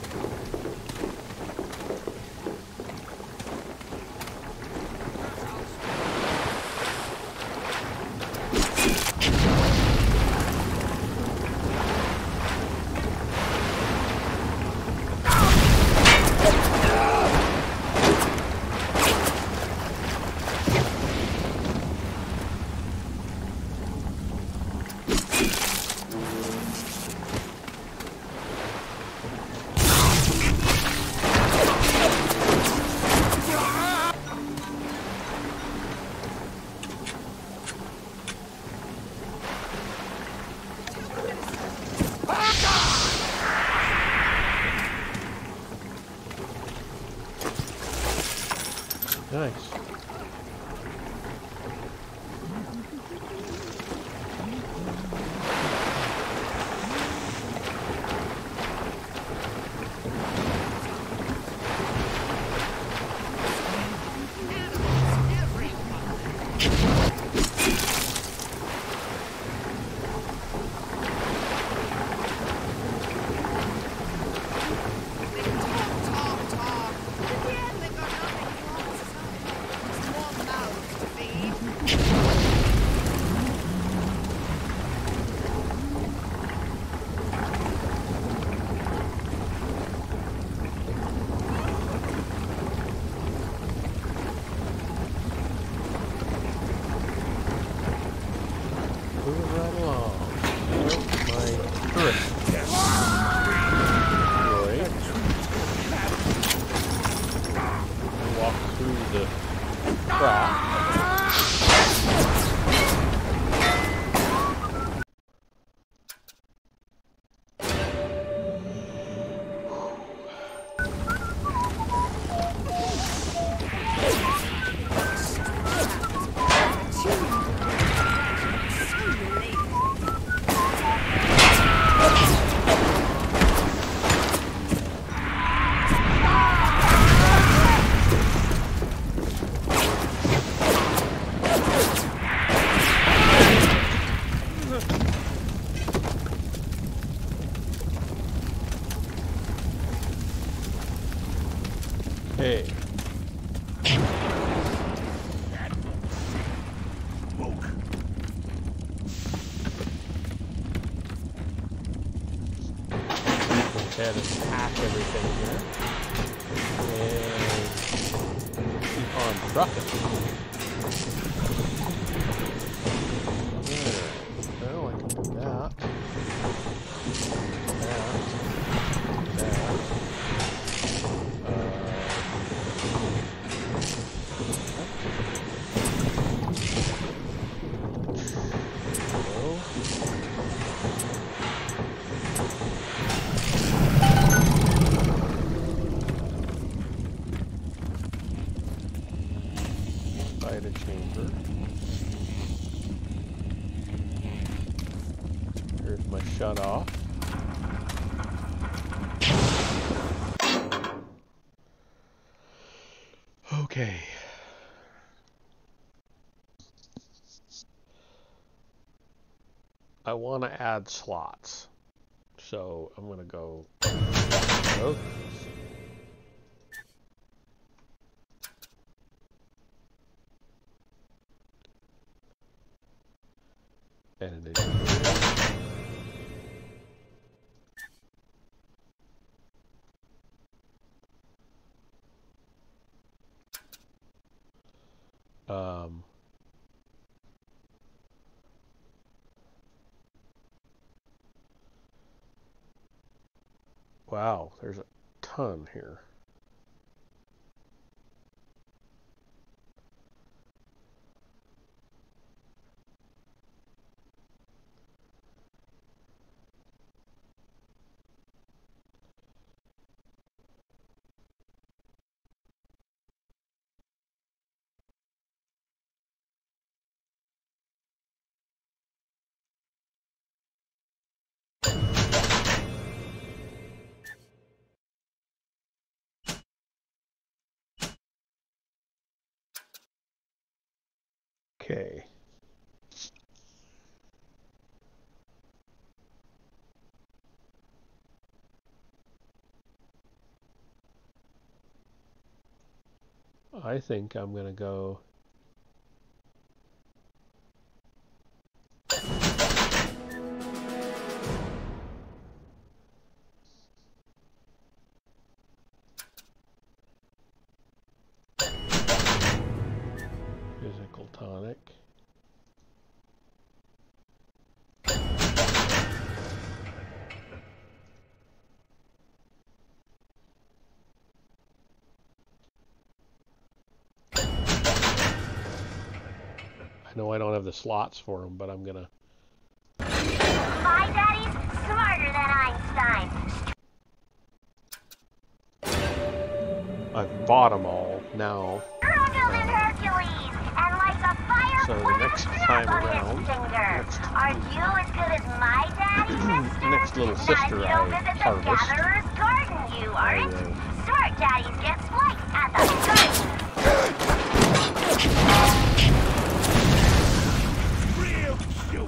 Nice. Moving right along. My turret. Destroyed. Walk through the trap. Hey. Go ahead and pack everything here. And keep on trucking. Alright, well, I can do that. Inside a chamber. Here's my shut off. Okay. I want to add slots. So I'm going to go. Oh. And it is. Wow, there's a ton here. Okay. I think I'm going to go physical tonic. I know I don't have the slots for them, but I'm gonna. My daddy's smarter than Einstein. I've bought them all now. Hercules, and like a fire So the next time around, are you as good as my daddy, mister? next little sister now, you I don't visit the harvest, gatherer's garden, you aren't. Smart daddies get sliced at the garden. Real cute.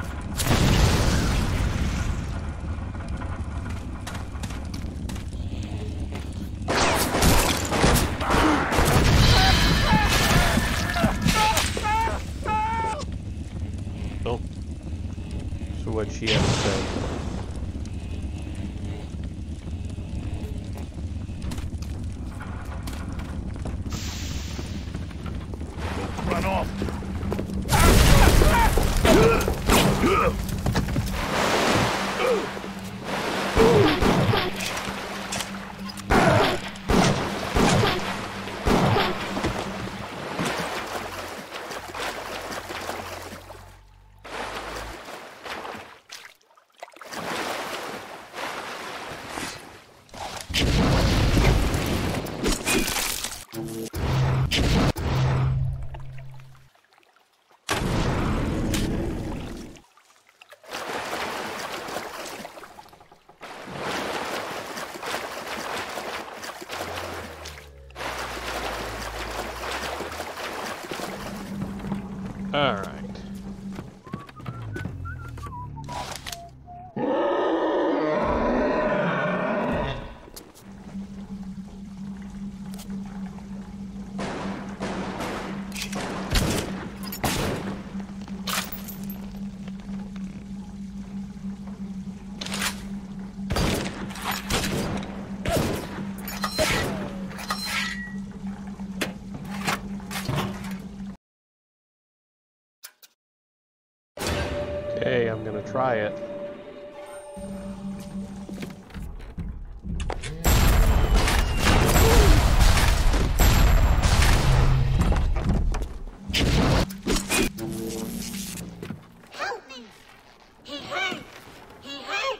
Oh. So what she had to say. Run off. All right. Okay, I'm gonna try it. Help me! He hurt! He hurt!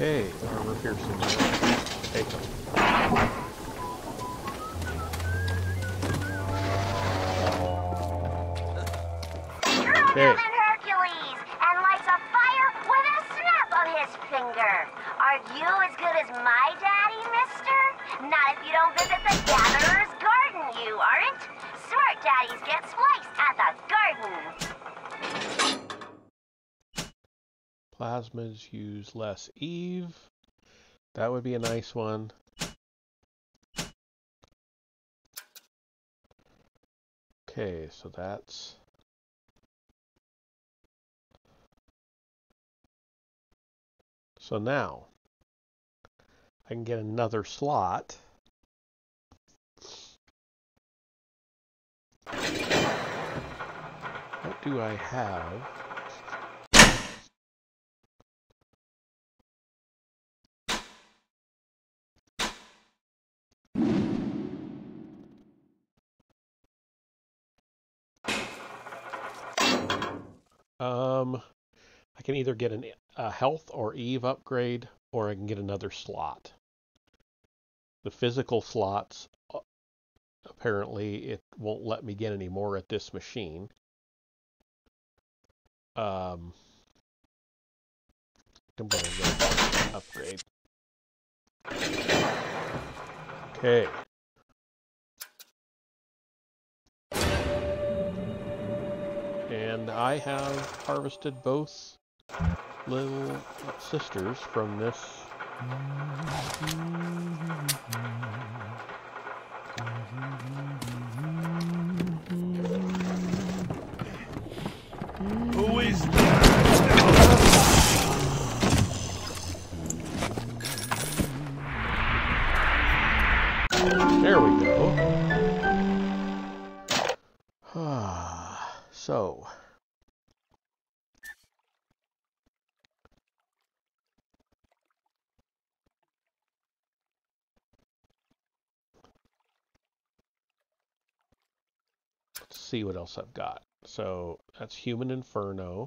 Okay, armor piercing. Take them. Okay. Hercules and lights a fire with a snap of his finger. Are you as good as my daddy, mister? Not if you don't visit the Gatherer's Garden, you aren't. Smart daddies get spliced at the garden. Plasmas use less Eve. That would be a nice one. Okay, so that's... So now, I can get another slot. What do I have? I can either get a health or Eve upgrade, or I can get another slot. The physical slots, apparently, it won't let me get any more at this machine. I'm going to go upgrade. Okay. And I have harvested both little sisters from this. Who is There we go. So. Let's see what else I've got. So that's Human Inferno,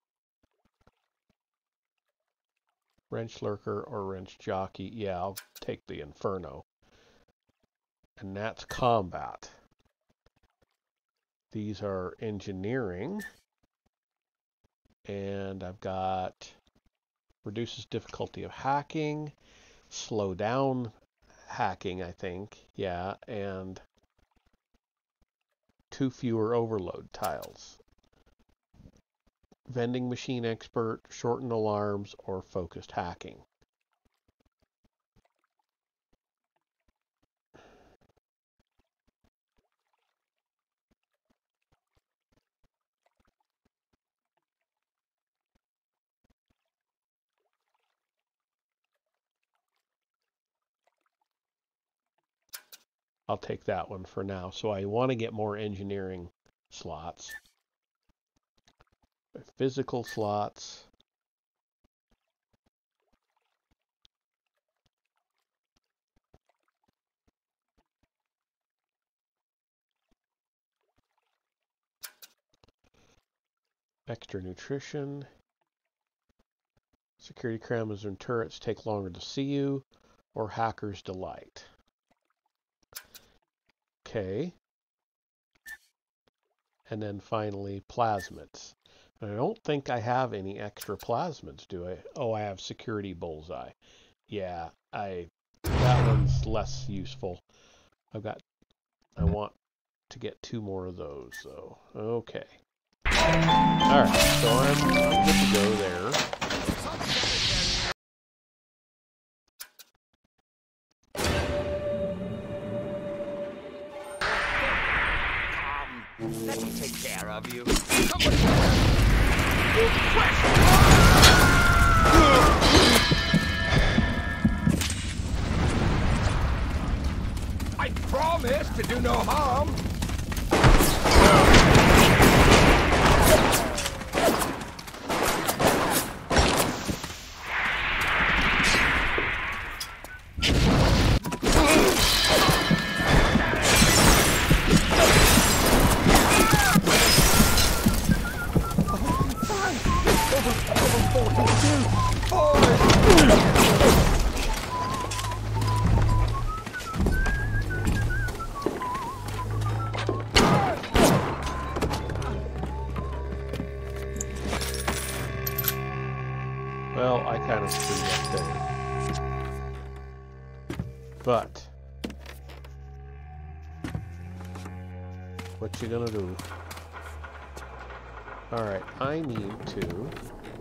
Wrench Lurker or Wrench Jockey. Yeah, I'll take the Inferno. And that's combat. These are engineering. And I've got reduces difficulty of hacking, slow down hacking, I think. Yeah, and 2 fewer overload tiles. Vending machine expert, shorten alarms, or focused hacking. I'll take that one for now. So I want to get more engineering slots. Physical slots. Extra nutrition. Security cameras and turrets take longer to see you. Or Hacker's Delight. Okay. And then finally, plasmids. And I don't think I have any extra plasmids, do I? Oh, I have Security Bullseye. Yeah, that one's less useful. I want to get 2 more of those, though. Okay. Alright, so I'm good to go there. Let me take care of you. I promise to do no harm. Over 42! Forward! Well, I kind of screwed up there. But what you gonna do? Alright, I need to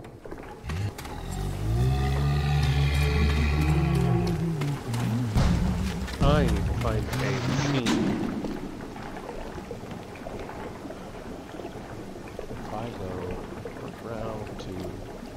find a machine. If I go around to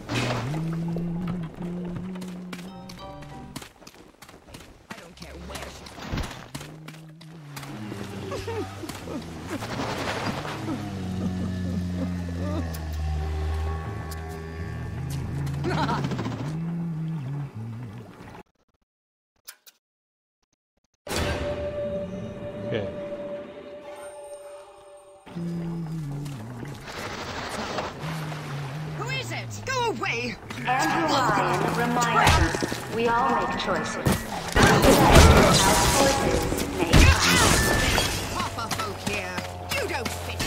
okay. Who is it? Go away! Andrew Ryan, reminder. We all make choices. Our choices make us. Papa folk here. You don't fit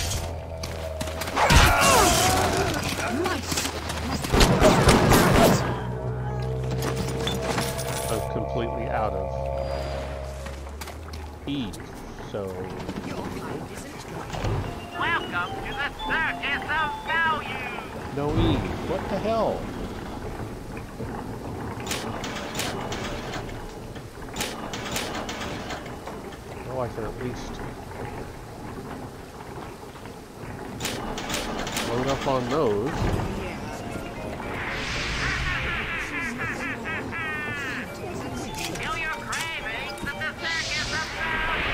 I'm completely out of E, so Welcome to the Circus of Value! no E. What the hell? Oh, I can at least load up on those. Feel your cravings at the Circus of Value!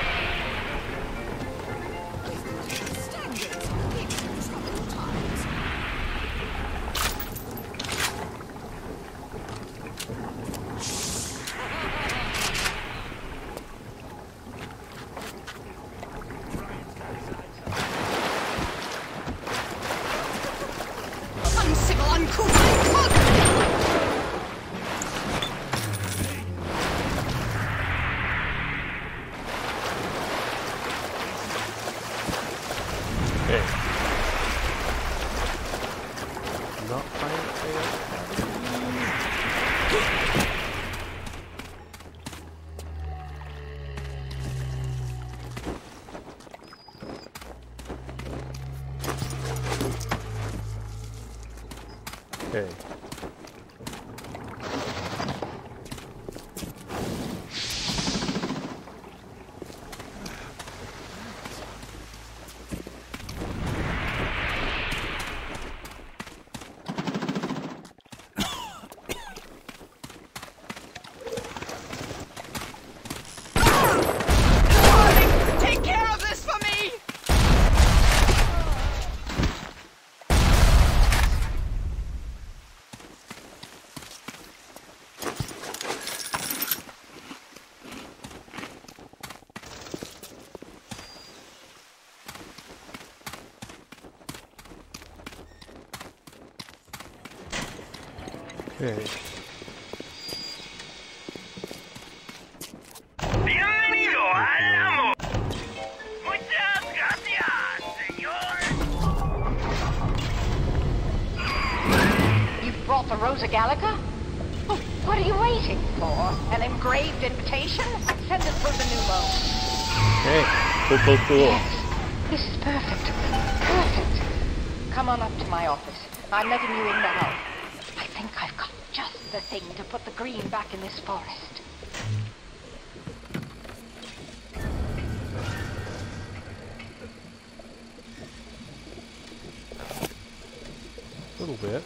uncivil, uncouth, Okay. Not fire Okay. take care of this for me! Okay. Bienvenido al amo! Muchas gracias, señor! You've brought the Rosa Gallica? Oh, what are you waiting for? An engraved invitation? Send it through the pneumo. Okay. Cool. Yes, this is perfect. Perfect. Come on up to my office. I'm letting you in now. I think I've got just the thing to put the green back in this forest. A little bit.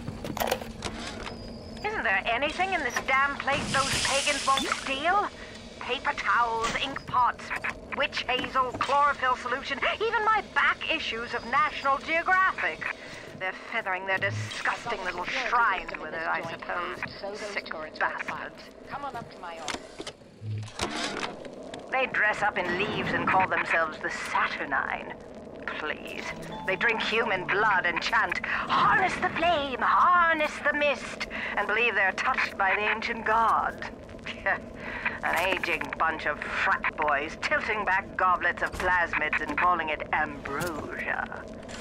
Isn't there anything in this damn place those pagans won't steal? Paper towels, ink pots, witch hazel, chlorophyll solution, even my back issues of National Geographic. They're feathering their disgusting little shrines with it, I suppose. Sick bastards. Come on up to my office. They dress up in leaves and call themselves the Saturnine. please. They drink human blood and chant, "Harness the flame, harness the mist," and believe they're touched by the ancient god. An aging bunch of frat boys tilting back goblets of plasmids and calling it ambrosia.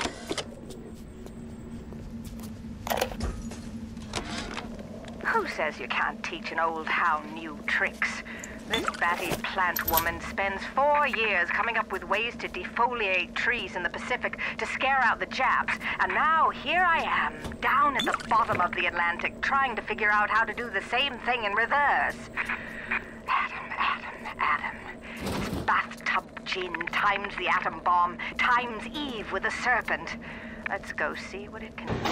Who says you can't teach an old hound new tricks? This batty plant woman spends 4 years coming up with ways to defoliate trees in the Pacific to scare out the Japs, and now here I am, down at the bottom of the Atlantic, trying to figure out how to do the same thing in reverse. Adam. It's bathtub gin times the atom bomb times Eve with a serpent. Let's go see what it can do.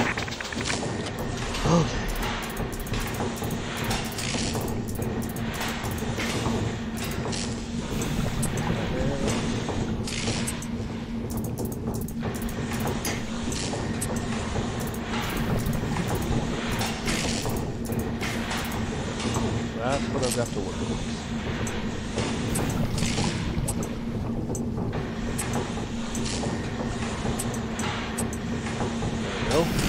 Okay. That's what I've got to work with. There we go.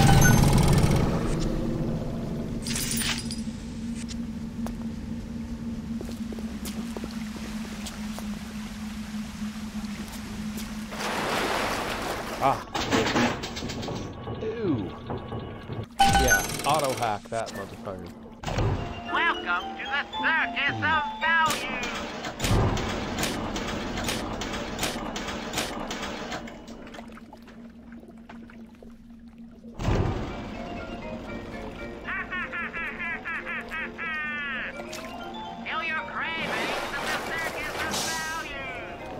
Ah. Ew. Yeah, auto hack that motherfucker. Welcome to the Circus of Value! Feel your cravings in the Circus of Value!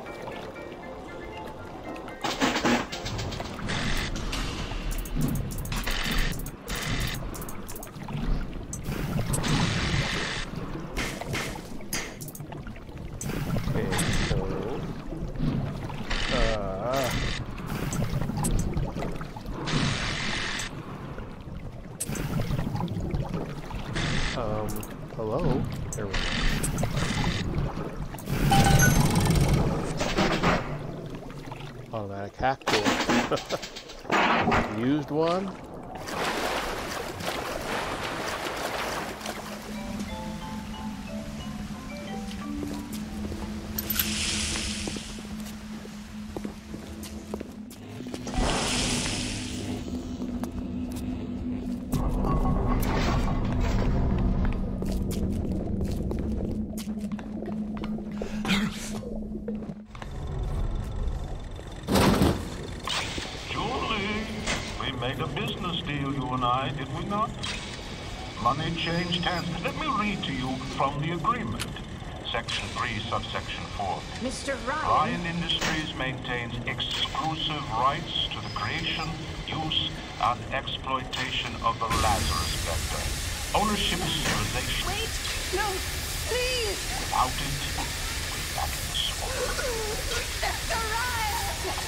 Hello? There we go. Automatic hack door. Used one. Made a business deal, you and I, did we not? Money changed hands. Let me read to you from the agreement. Section 3, subsection 4. Mr. Ryan? Ryan Industries maintains exclusive rights to the creation, use, and exploitation of the Lazarus Vector. Ownership is civilization. Wait! No! Please! Without it, we're back in the swamp. Mr. Ryan!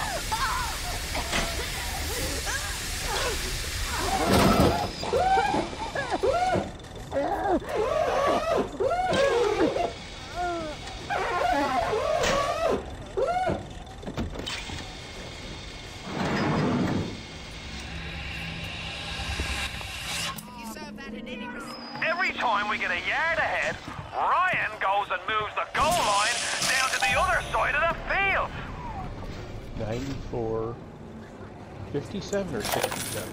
Every time we get a yard ahead, Ryan goes and moves the goal line down to the other side of the field. 94, 57 or 67?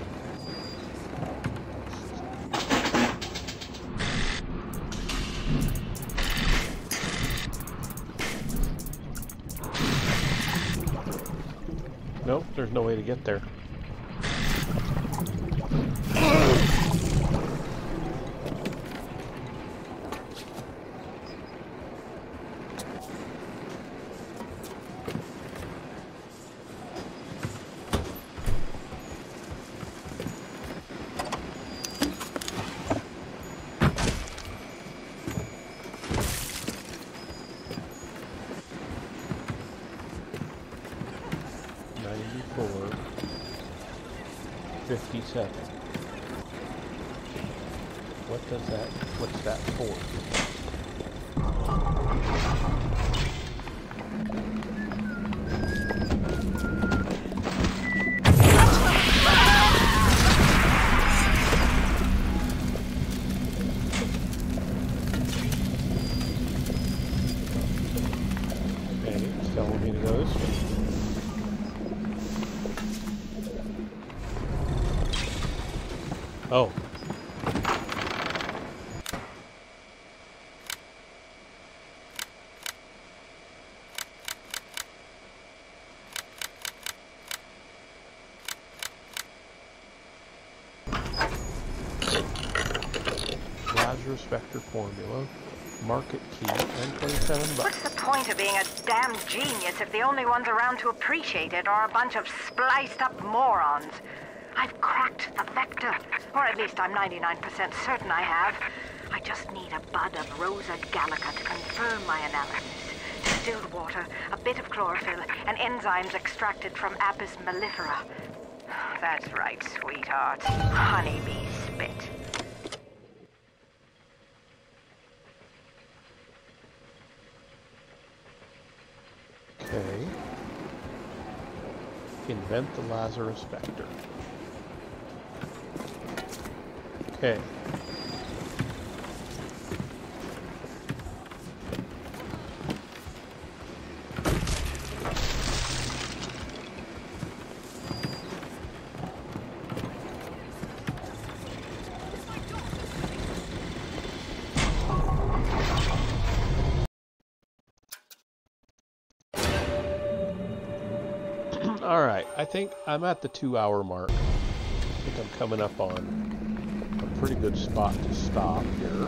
Nope, there's no way to get there. What does that, what's that for? Oh. Lazarus Vector Formula, Market Key, and 27 bucks. What's the point of being a damn genius if the only ones around to appreciate it are a bunch of spliced up morons? I've cracked the vector, or at least I'm 99% certain I have. I just need a bud of Rosa Gallica to confirm my analysis. Distilled water, a bit of chlorophyll, and enzymes extracted from Apis mellifera. That's right, sweetheart. Honeybee spit. Okay. Invent the Lazarus Vector. Okay. Alright, I think I'm at the 2-hour mark. I think I'm coming up on a pretty good spot to stop here.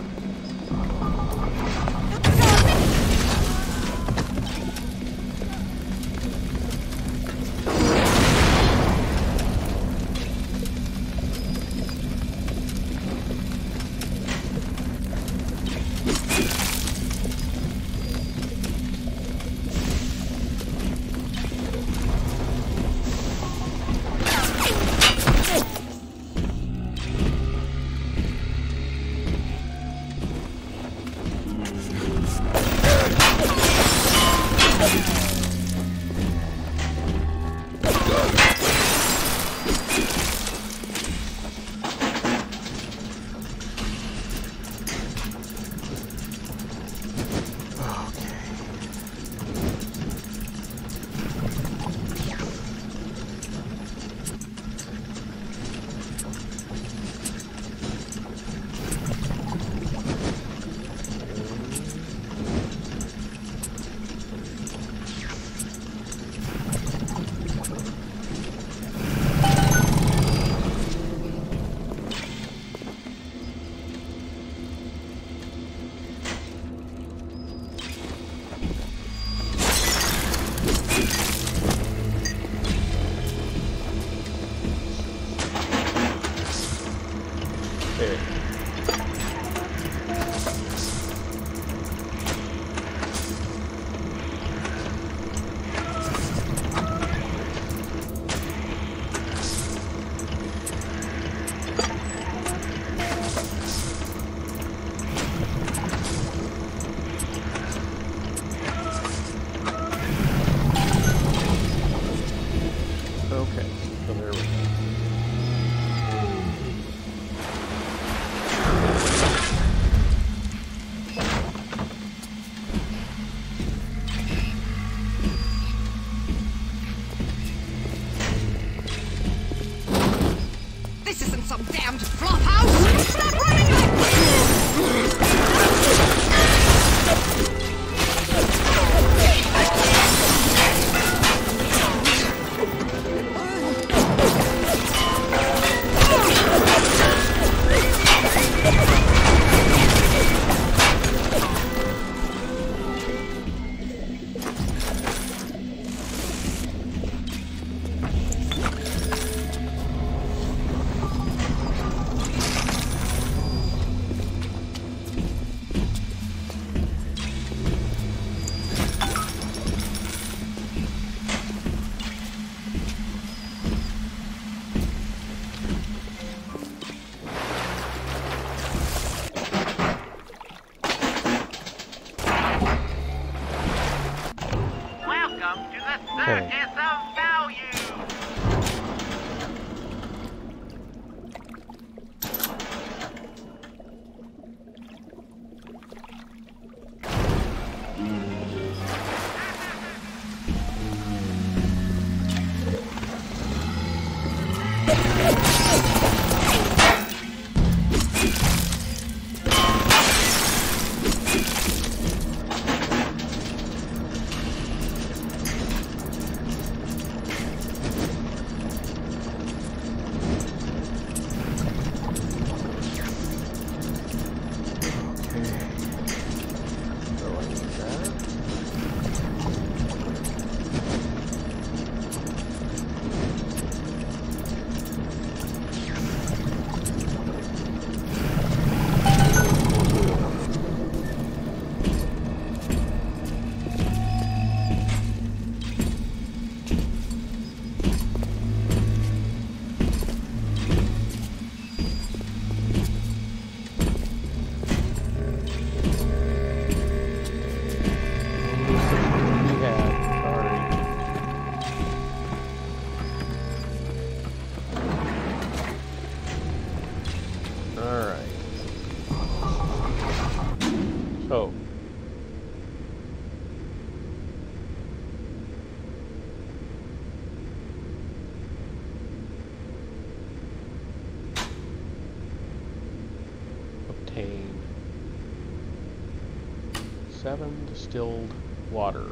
7 distilled water.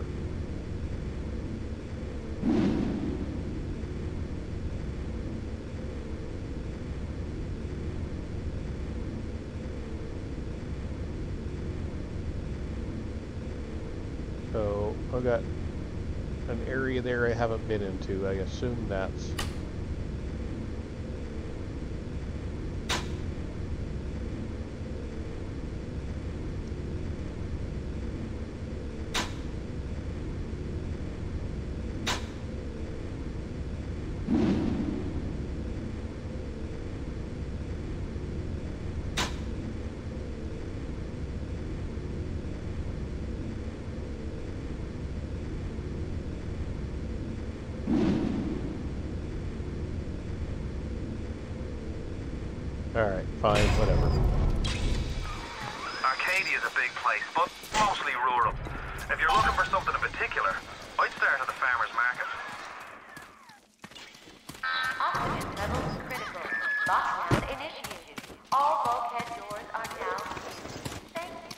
So I've got an area there I haven't been into. I assume that's alright, fine, whatever. Arcadia's a big place, but mostly rural. If you're looking for something in particular, I'd start at the farmer's market. Oxygen levels critical. Lockdown initiated. All bulkhead doors are now closed. Thank you.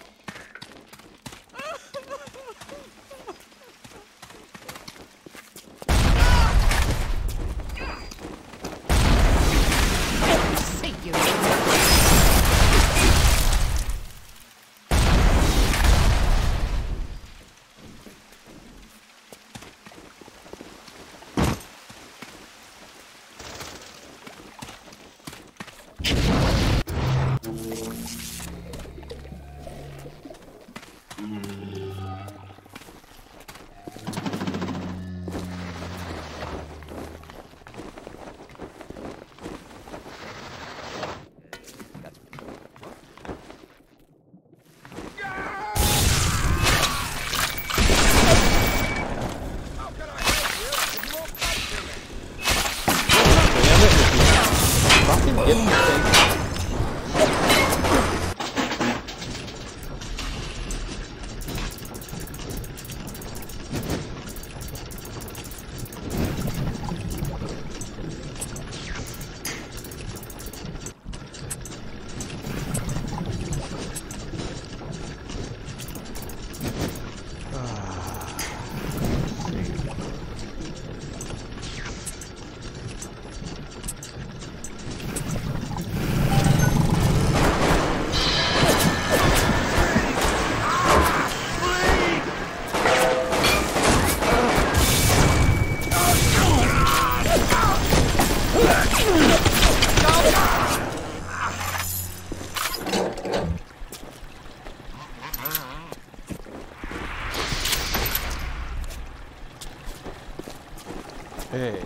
Hey.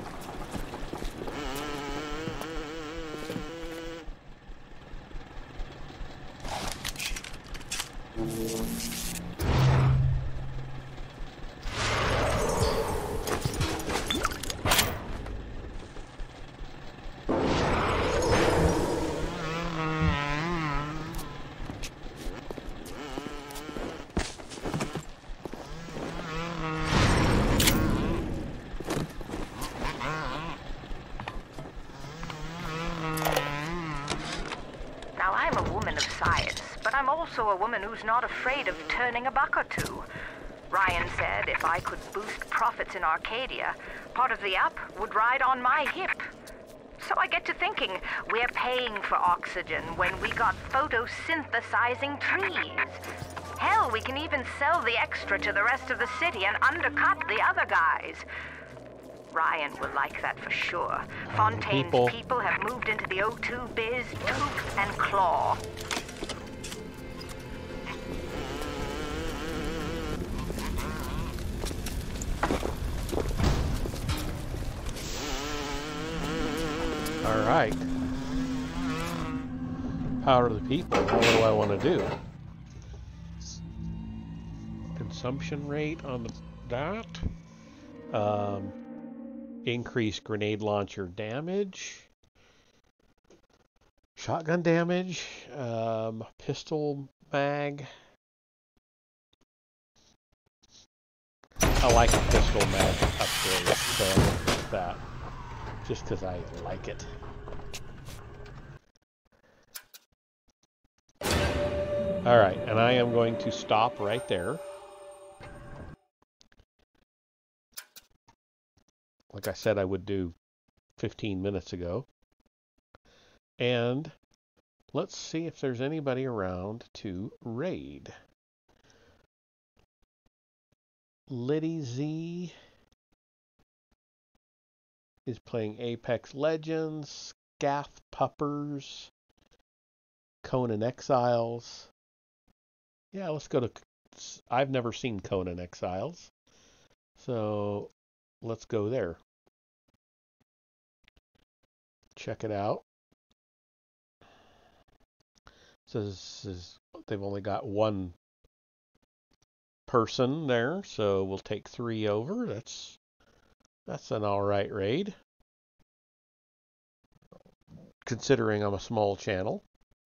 A woman who's not afraid of turning a buck or two. Ryan said if I could boost profits in Arcadia, part of the up would ride on my hip. So I get to thinking, we're paying for oxygen when we got photosynthesizing trees. Hell, we can even sell the extra to the rest of the city and undercut the other guys. Ryan will like that for sure. Fontaine's people have moved into the O2 biz tooth and claw. All right. Power to the people. What do I want to do? Consumption rate on that. Increase grenade launcher damage. Shotgun damage. Pistol mag. I like a pistol mag upgrade, so I'm going to put that. Just because I like it. Alright, and I am going to stop right there. Like I said I would do 15 minutes ago. And let's see if there's anybody around to raid. Liddy Z is playing Apex Legends, Scath Puppers, Conan Exiles. Yeah, let's go to... I've never seen Conan Exiles, so let's go there. Check it out. Says they've only got one person there, so we'll take 3 over. That's an alright raid, considering I'm a small channel.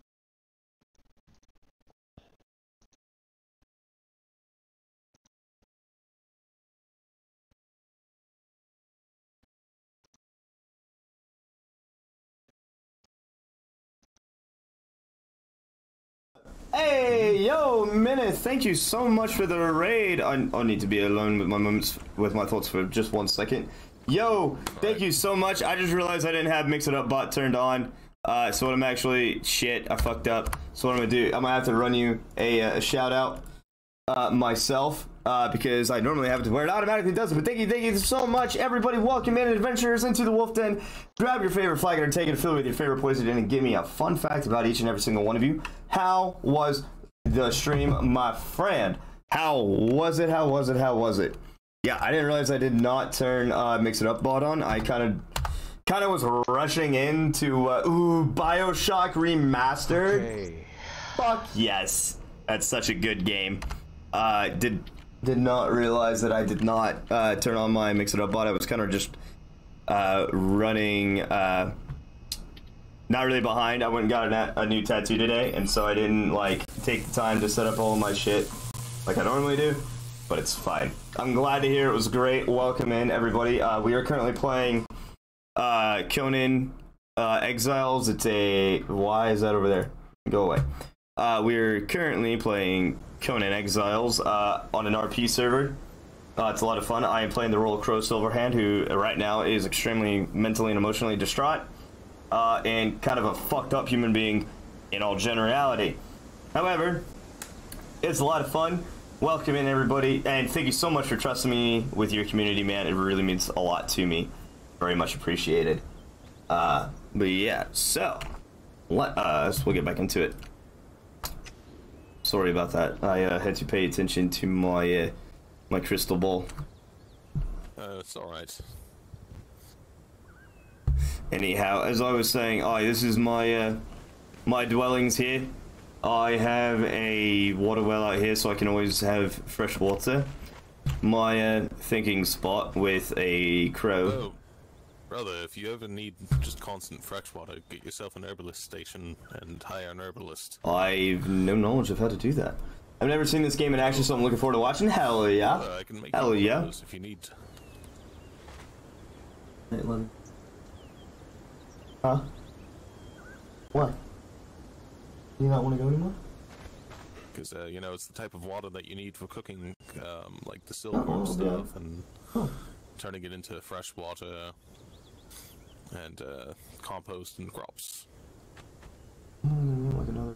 Hey, yo, Menace, thank you so much for the raid. I need to be alone with my thoughts for just 1 second. Yo, thank you so much. I just realized I didn't have Mix It Up bot turned on. So what I'm actually, shit, I fucked up. So what I'm gonna do, I'm gonna have to run you a shout out myself. Because I normally have it to where it automatically does it. But thank you so much, everybody. Welcome in, adventurers, into the Wolf Den. Grab your favorite flagon and take it, fill it with your favorite poison, and give me a fun fact about each and every single one of you. How was the stream, my friend? How was it? How was it? How was it? Yeah, I didn't realize I did not turn Mix It Up bot on. I kind of was rushing into Bioshock Remastered. Okay. Fuck yes, that's such a good game. Did not realize that I did not turn on my Mix It Up bot. I was kind of just running, not really behind. I went and got a new tattoo today, and so I didn't like take the time to set up all of my shit like I normally do, but it's fine. I'm glad to hear it was great. Welcome in, everybody. We are currently playing Conan Exiles. It's a... Why is that over there? Go away. We're currently playing Conan Exiles on an RP server. It's a lot of fun. I am playing the role of Crow Silverhand, who right now is extremely mentally and emotionally distraught and kind of a fucked up human being in all generality. However, it's a lot of fun. Welcome in, everybody, and thank you so much for trusting me with your community, man. It really means a lot to me. Very much appreciated. But yeah, so let us, we'll get back into it. Sorry about that. I had to pay attention to my my crystal ball. It's alright. Anyhow, as I was saying, this is my my dwellings here. I have a water well out here, so I can always have fresh water. My thinking spot with a crow. Oh, brother, if you ever need just constant fresh water, get yourself an herbalist station and hire an herbalist. I've no knowledge of how to do that. I've never seen this game in action, so I'm looking forward to watching. Hell yeah. I can make Hell yeah. If you need. Huh? What? Do you not want to go anymore? Because, you know, it's the type of water that you need for cooking, like the silkworm stuff, and turning it into fresh water, and compost and crops. Like another...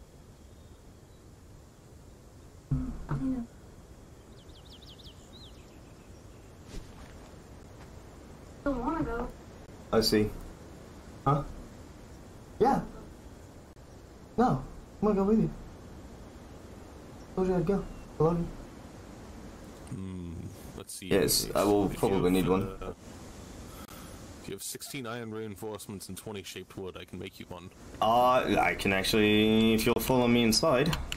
Don't want to go. I see. Huh? Yeah. No, I'm gonna go with you. Told you I'd go. I love you. Let's see. Yes, I will probably need one. If you have 16 iron reinforcements and 20 shaped wood, I can make you one. I can actually, if you'll follow me inside.